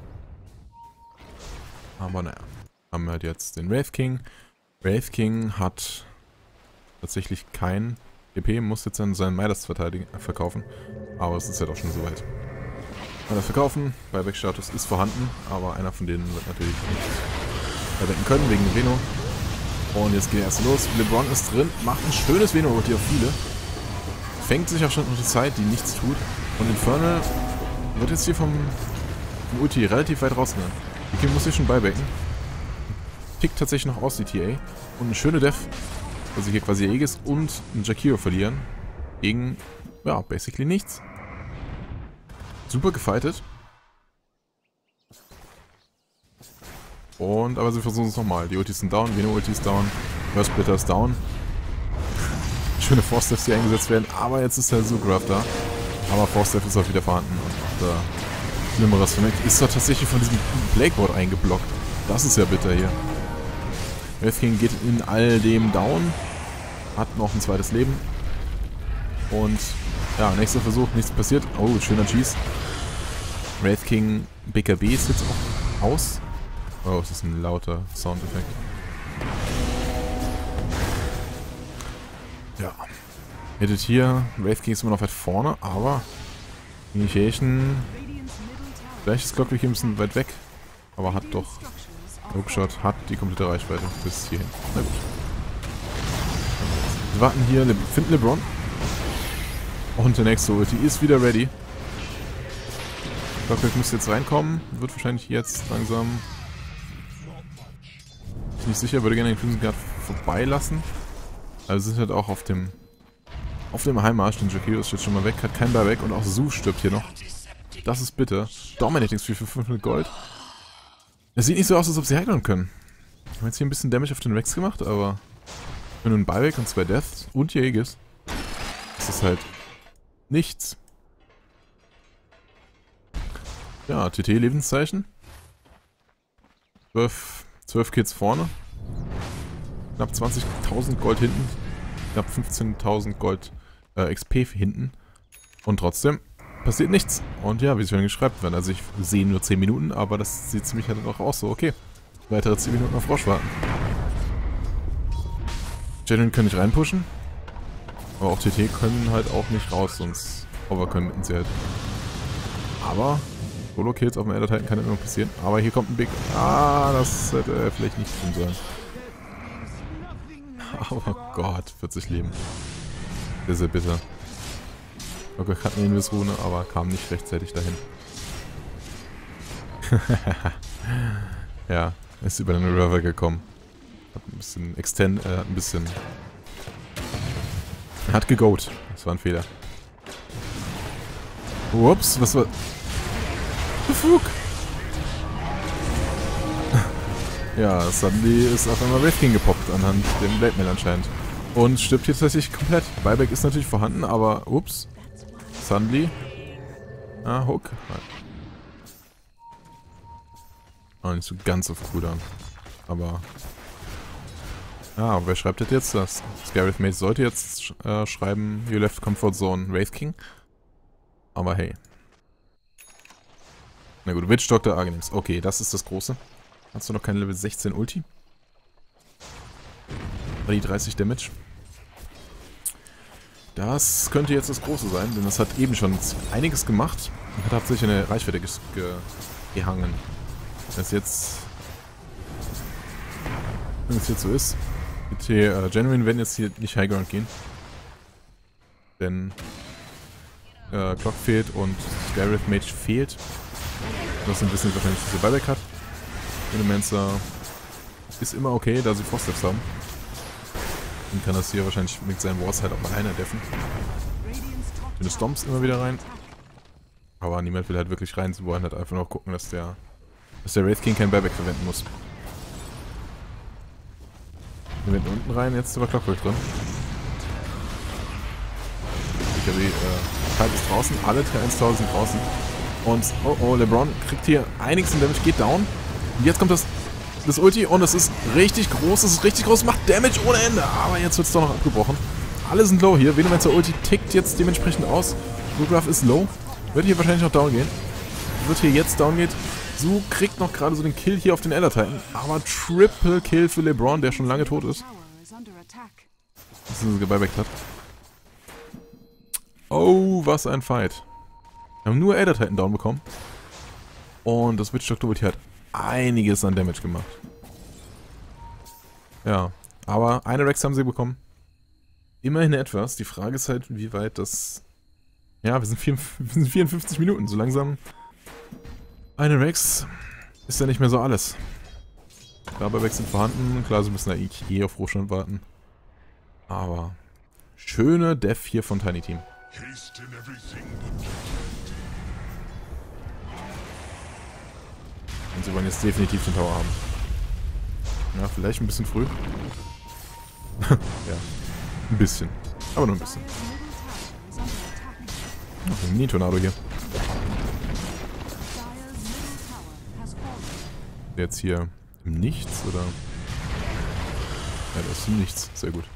Aber naja. Haben wir halt jetzt den Wraith King. Wraith King hat tatsächlich kein DP, muss jetzt dann seinen Midas verkaufen. Aber es ist ja doch schon soweit. Midas verkaufen, Buyback-Status ist vorhanden, aber einer von denen wird natürlich nicht verwenden können, wegen Veno. Und jetzt geht er erst los. LeBron ist drin, macht ein schönes Veno-Ulti auf viele. Fängt sich auch schon noch die Zeit, die nichts tut. Und Infernal wird jetzt hier vom Ulti relativ weit rausgenommen. Die King muss sich schon buybacken. Tickt tatsächlich noch aus, die TA. Und eine schöne Def, also hier quasi Aegis und einen Jakiro verlieren. Gegen, ja, basically nichts. Super gefightet. Und, aber sie versuchen es nochmal. Die Ultis sind down, Veno-Ulti ist down, Burst Splitter ist down. Schöne Force-Defs, die eingesetzt werden, aber jetzt ist der Zoograv da. Aber Force-Def ist auch wieder vorhanden und macht da Schlimmeres. Vielleicht ist er tatsächlich von diesem Blakeboard eingeblockt. Das ist ja bitter hier. Wraith King geht in all dem down. Hat noch ein zweites Leben. Und ja, nächster Versuch, nichts passiert. Oh, schöner Cheese. Wraith King BKB ist jetzt auch aus. Oh, das ist ein lauter Soundeffekt. Ja. Hittet hier. Wraith King ist immer noch weit vorne, aber Initiation. Vielleicht ist Clockwork hier ein bisschen weit weg. Aber hat doch. Hookshot hat die komplette Reichweite bis hierhin. Na gut. Wir warten hier, finden LeBron. Und der nächste Ulti ist wieder ready. Clockwork müsste jetzt reinkommen. Wird wahrscheinlich jetzt langsam. Ist nicht sicher, würde gerne den Crimson Guard vorbeilassen. Also sind halt auch auf dem Heimmarsch. Den Jakiro ist jetzt schon mal weg, hat kein Buyback und auch Zu stirbt hier noch. Das ist bitter. Dominating Streak für 500 Gold. Es sieht nicht so aus, als ob sie heilen können. Wir haben jetzt hier ein bisschen Damage auf den Rex gemacht, aber wenn du ein Buyback und 2 Deaths und Aegis, ist das halt nichts. Ja, TT Lebenszeichen. 12 Kills vorne. Knapp 20.000 Gold hinten. Knapp 15.000 Gold XP hinten. Und trotzdem passiert nichts. Und ja, wie es schon geschrieben wird. Also ich sehe nur 10 Minuten, aber das sieht ziemlich halt auch aus so. Okay, weitere 10 Minuten auf Frosch warten. Genuine können nicht reinpushen. Aber auch TT können halt auch nicht raus, sonst overcommitten sie halt. Aber Solo-Kills auf dem Elder Titan kann immer passieren. Aber hier kommt ein Big... Ah, das hätte vielleicht nicht tun sollen. Aber Gott, 40 Leben. Sehr, sehr bitter. Okay, hat eine Invis-Rune, aber kam nicht rechtzeitig dahin. Ja, ist über den River gekommen. Hat ein bisschen hat ein bisschen... Hat gegoat. Das war ein Fehler. Ups, was war... Befug! Ja, Suddenly ist auf einmal Wraith King gepoppt anhand dem Blade Mail anscheinend. Und stirbt hier tatsächlich komplett. Buyback ist natürlich vorhanden, aber ups. Suddenly. Ah, Hook. Oh, nicht so ganz auf Cooldown. Aber. Ah, wer schreibt das jetzt? Das Scarif Mate sollte jetzt schreiben, You left Comfort Zone Wraith King. Aber hey. Na gut, Witch Doctor Argonims. Okay, das ist das Große. Hast du noch kein Level 16 Ulti? Oder die 30 Damage? Das könnte jetzt das Große sein, denn das hat eben schon einiges gemacht und hat hauptsächlich eine Reichweite gehangen. Wenn es jetzt so ist, die Genuine werden jetzt hier nicht Highground gehen. Denn Clock fehlt und Scarif Mage fehlt. Das ein bisschen wahrscheinlich diese Buyback hat. Elementor ist immer okay, da sie Frostdefs haben. Und kann das hier wahrscheinlich mit seinen Wards halt auch alleine deffen. Schöne Stomps immer wieder rein. Aber niemand will halt wirklich rein. Sie wollen halt einfach nur gucken, dass der Wraith King kein Buyback verwenden muss. Wir werden unten rein, jetzt ist aber Clockwork drin. Ich habe die Kite ist draußen, alle T1 Tower sind draußen. Und, oh, LeBron kriegt hier einiges an Damage, geht down. Und jetzt kommt das Ulti und es ist richtig groß, macht Damage ohne Ende. Aber jetzt wird es doch noch abgebrochen. Alle sind low hier, Venomancer Ulti tickt jetzt dementsprechend aus. Lugraf ist low, wird hier wahrscheinlich noch down gehen. Wird hier jetzt down geht. Su kriegt noch gerade so den Kill hier auf den Elder Titan. Aber Triple Kill für LeBron, der schon lange tot ist. Dass er gebuybackt hat. Oh, was ein Fight. Wir haben nur Elder Titan down bekommen. Und das Witch Doctor hier hat einiges an Damage gemacht. Ja, aber eine Rex haben sie bekommen. Immerhin etwas. Die Frage ist halt, wie weit das... Ja, wir sind 54 Minuten. So langsam... Eine Rex ist ja nicht mehr so alles. Dabei sind vorhanden. Klar, sie müssen ja auf Roshan warten. Aber schöne Def hier von Tiny Team. Und sie wollen jetzt definitiv den Tower haben. Ja, vielleicht ein bisschen früh. Ja, ein bisschen. Aber nur ein bisschen. Noch ein Mini-Tornado hier. Jetzt hier im Nichts, oder? Ja, das ist im Nichts. Sehr gut.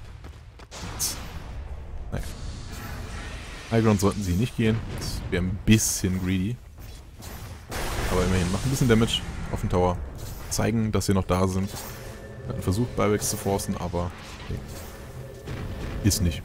Naja. Highground sollten sie nicht gehen. Das wäre ein bisschen greedy. Aber immerhin, machen ein bisschen Damage auf den Tower. Zeigen, dass sie noch da sind. Hatten versucht, Buybacks zu forcen, aber nee. Ist nicht.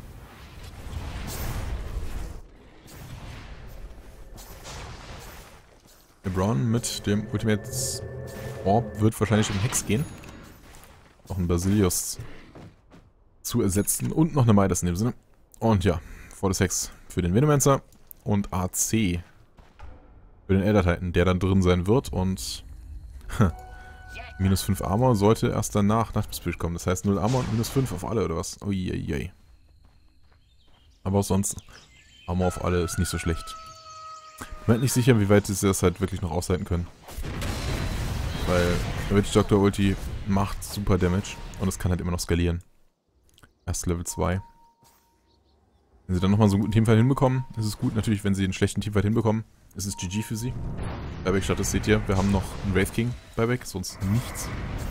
LeBron mit dem Ultimate Orb wird wahrscheinlich um Hex gehen. Noch einen Basilios zu ersetzen und noch eine Midas in dem Sinne. Und ja, volles Hex für den Venomancer und AC für den Elder Titan, der dann drin sein wird und minus 5 Armor sollte erst danach nach dem Spirit kommen. Das heißt 0 Armor und minus 5 auf alle oder was? Uiuiui. Aber auch sonst Armor auf alle ist nicht so schlecht. Ich bin halt nicht sicher, wie weit sie das halt wirklich noch aushalten können. Weil der Witch Doctor Ulti macht super Damage und es kann halt immer noch skalieren. Erst Level 2. Wenn sie dann nochmal so einen guten Teamfight hinbekommen, ist es gut. Natürlich, wenn sie einen schlechten Teamfight hinbekommen, ist es GG für sie. Buyback-Status seht ihr, wir haben noch einen Wraith King Buyback, sonst nichts.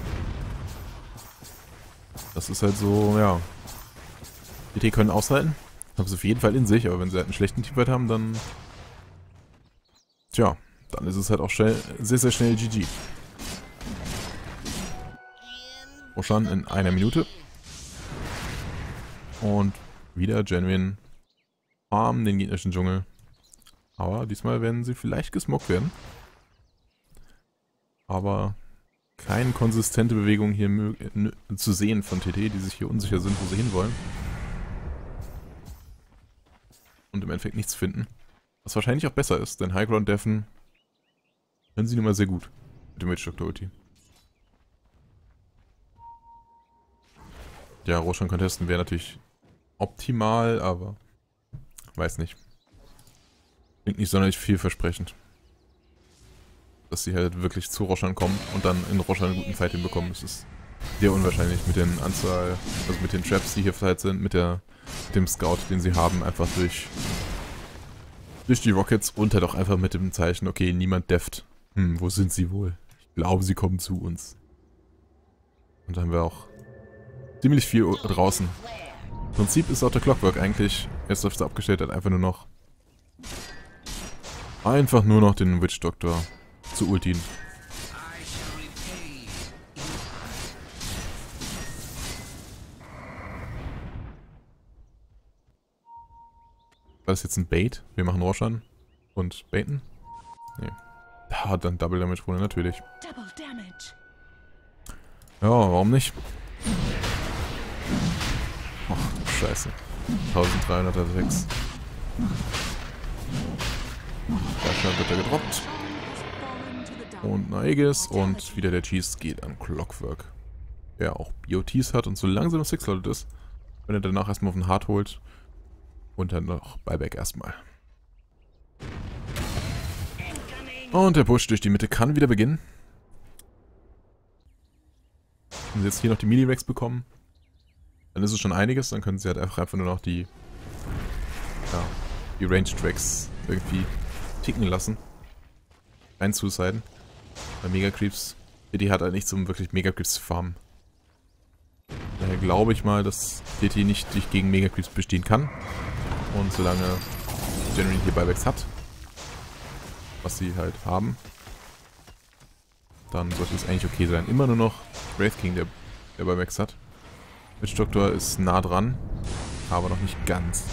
Das ist halt so, ja. Die können aushalten. Haben es auf jeden Fall in sich, aber wenn sie halt einen schlechten Teamfight haben, dann... Tja, dann ist es halt auch schnell, sehr, sehr schnell GG. Roshan in einer Minute. Und wieder Genuine farmen den gegnerischen Dschungel. Aber diesmal werden sie vielleicht gesmoked werden. Aber keine konsistente Bewegung hier zu sehen von TT, die sich hier unsicher sind, wo sie hinwollen. Und im Endeffekt nichts finden. Was wahrscheinlich auch besser ist, denn Highground Defen können sie nun mal sehr gut mit dem Witch Doctor Ulti. Ja, Roshan contesten wäre natürlich optimal, aber weiß nicht. Klingt nicht sonderlich vielversprechend. Dass sie halt wirklich zu Roshan kommen und dann in Roshan einen guten Fight hinbekommen. Das ist sehr unwahrscheinlich mit den Anzahl, also mit den Traps, die hier verteilt sind, mit dem Scout, den sie haben, einfach durch die Rockets und halt auch einfach mit dem Zeichen, okay, niemand deft. Wo sind sie wohl? Ich glaube, sie kommen zu uns. Und dann haben wir auch ziemlich viel draußen. Im Prinzip ist auch der Clockwork eigentlich, jetzt auf abgestellt hat, einfach nur noch den Witch Doctor zu ultien. War das jetzt ein Bait? Wir machen Roshan und baiten? Nee. Ja, dann Double Damage Runde natürlich. Ja, warum nicht? Ach, scheiße. 1306. Da wird er gedroppt. Und Naegis und wieder der Cheese geht an Clockwork. Der auch BOTs hat und so langsam noch 6-loaded ist. Wenn er danach erstmal auf den Hard holt. Und dann noch Buyback erstmal. Und der Push durch die Mitte kann wieder beginnen. Und jetzt hier noch die Mini-Rex bekommen. Dann ist es schon einiges, dann können sie halt einfach nur noch die Range-Tracks irgendwie ticken lassen. Rein Suiciden. Bei Mega-Creeps. TT hat halt nichts, um wirklich Mega-Creeps zu farmen. Daher glaube ich mal, dass TT nicht gegen Mega-Creeps bestehen kann. Und solange Genuine hier Buybacks hat, was sie halt haben, dann sollte es eigentlich okay sein. Immer nur noch Wraith King, der Buybacks hat. Witch Doctor ist nah dran, aber noch nicht ganz.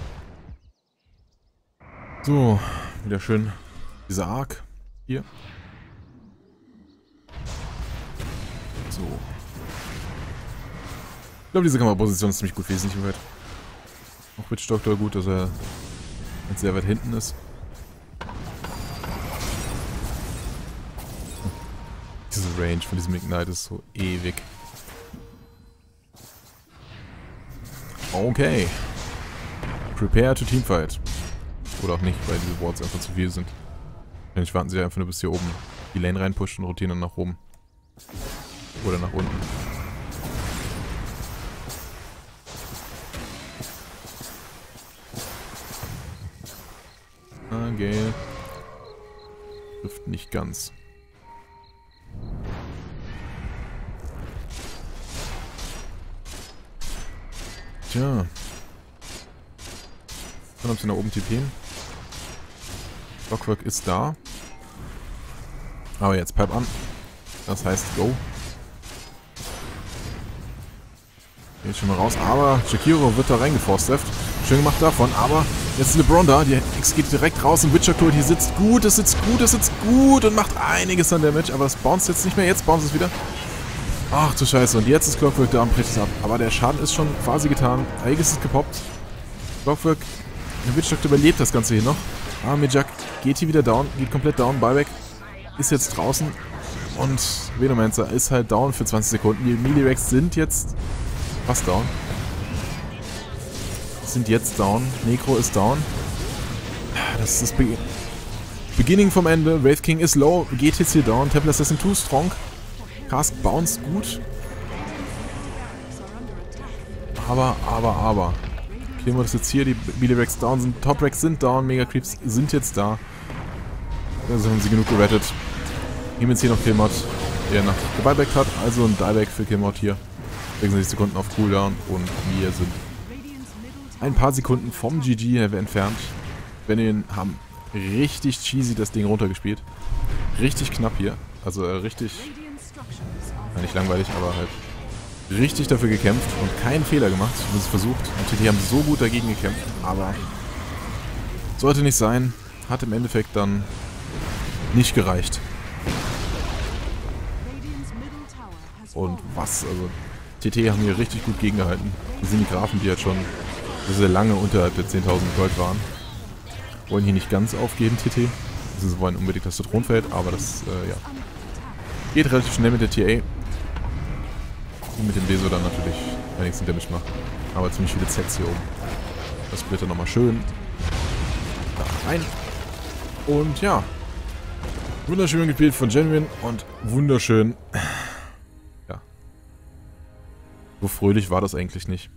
So, wieder schön dieser Arc hier. So. Ich glaube, diese Kameraposition ist ziemlich gut wesentlich weit. Auch Witch Doctor gut, dass er jetzt sehr weit hinten ist. Diese Range von diesem Ignite ist so ewig. Okay. Prepare to Teamfight. Oder auch nicht, weil diese Wards einfach zu viel sind. Wahrscheinlich warten sie einfach nur, bis hier oben die Lane reinpushen und rotieren dann nach oben. Oder nach unten. Okay. Trifft nicht ganz. Tja. Dann ob sie nach oben TPen. Clockwork ist da. Aber jetzt Pipe an. Das heißt Go. Geht schon mal raus. Aber Jakiro wird da reingeforsteft. Schön gemacht davon. Aber jetzt ist LeBron da. Die X geht direkt raus. Und Witcher-Kult hier sitzt gut. Es sitzt gut. Es sitzt gut. Und macht einiges an Damage. Aber es bounced jetzt nicht mehr. Jetzt bounced es wieder. Ach du Scheiße. Und jetzt ist Clockwork da und bricht es ab. Aber der Schaden ist schon quasi getan. Aegis ist gepoppt. Clockwork. Der Witch-Doctor überlebt das Ganze hier noch. Ah, Mijak geht hier wieder down. Geht komplett down. Buyback ist jetzt draußen. Und Venomancer ist halt down für 20 Sekunden. Die Milirex sind jetzt fast down. Sind jetzt down. Necro ist down. Das ist das Beginning vom Ende. Wraith King ist low. Geht jetzt hier down. Templar Assassin too strong. Cask bounce gut. Aber. Clemo ist jetzt hier. Die Milirex down sind. Top-Rex sind down. Mega-Creeps sind jetzt da. Also haben sie genug gerettet. Wir haben jetzt hier noch Killmod, der noch gebuybacked hat. Also ein Dieback für Killmod hier. 66 Sekunden auf Cooldown. Und wir sind ein paar Sekunden vom GG entfernt. Benjen haben richtig cheesy das Ding runtergespielt. Richtig knapp hier. Also richtig... nicht langweilig, aber halt richtig dafür gekämpft und keinen Fehler gemacht. Wir haben es versucht. Und TT haben so gut dagegen gekämpft. Aber sollte nicht sein. Hat im Endeffekt dann nicht gereicht. Und was? Also TT haben hier richtig gut gegengehalten. Das sind die Grafen, die halt schon sehr lange unterhalb der 10.000 Gold waren. Wollen hier nicht ganz aufgeben, TT. Sie wollen unbedingt, dass der Thron fällt, aber das, ja. Geht relativ schnell mit der TA. Und mit dem Beso dann natürlich wenigstens Damage macht. Aber ziemlich viele Sets hier oben. Das Splitter nochmal schön da rein. Und ja. Wunderschön gespielt von Genuine und wunderschön. Ja. So fröhlich war das eigentlich nicht.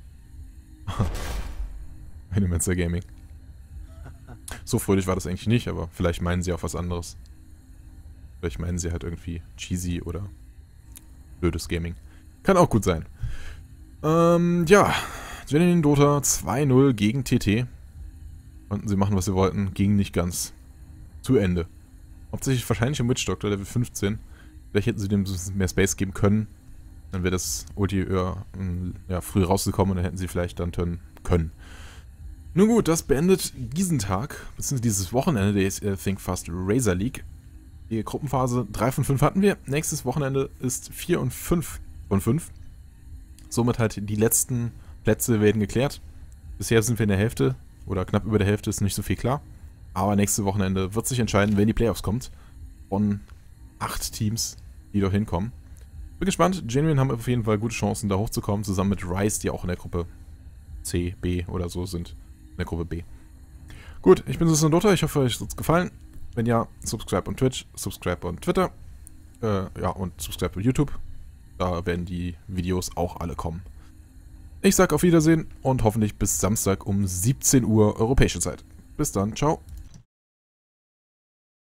Venomancer Gaming. So fröhlich war das eigentlich nicht, aber vielleicht meinen sie auch was anderes. Vielleicht meinen sie halt irgendwie cheesy oder blödes Gaming. Kann auch gut sein. Ja. Genuine Dota 2-0 gegen TT. Konnten sie machen, was sie wollten. Ging nicht ganz zu Ende. Hauptsächlich wahrscheinlich im Witch Doctor, Level 15. Vielleicht hätten sie dem mehr Space geben können. Dann wäre das Ulti ja, früh rausgekommen und dann hätten sie vielleicht dann turnen können. Nun gut, das beendet diesen Tag, beziehungsweise dieses Wochenende der Think Fast Razor League. Die Gruppenphase 3 von 5 hatten wir. Nächstes Wochenende ist 4 und 5 von 5. Somit halt die letzten Plätze werden geklärt. Bisher sind wir in der Hälfte, oder knapp über der Hälfte, ist nicht so viel klar. Aber nächstes Wochenende wird sich entscheiden, wer in die Playoffs kommt. Von 8 Teams, die dort hinkommen. Bin gespannt. Genuine haben auf jeden Fall gute Chancen, da hochzukommen, zusammen mit Rise, die auch in der Gruppe C, B oder so sind. In der Gruppe B. Gut, ich bin Dota. Ich hoffe, euch hat es gefallen. Wenn ja, subscribe on Twitch, subscribe on Twitter. Ja, und subscribe on YouTube. Da werden die Videos auch alle kommen. Ich sag auf Wiedersehen und hoffentlich bis Samstag um 17 Uhr europäische Zeit. Bis dann, ciao.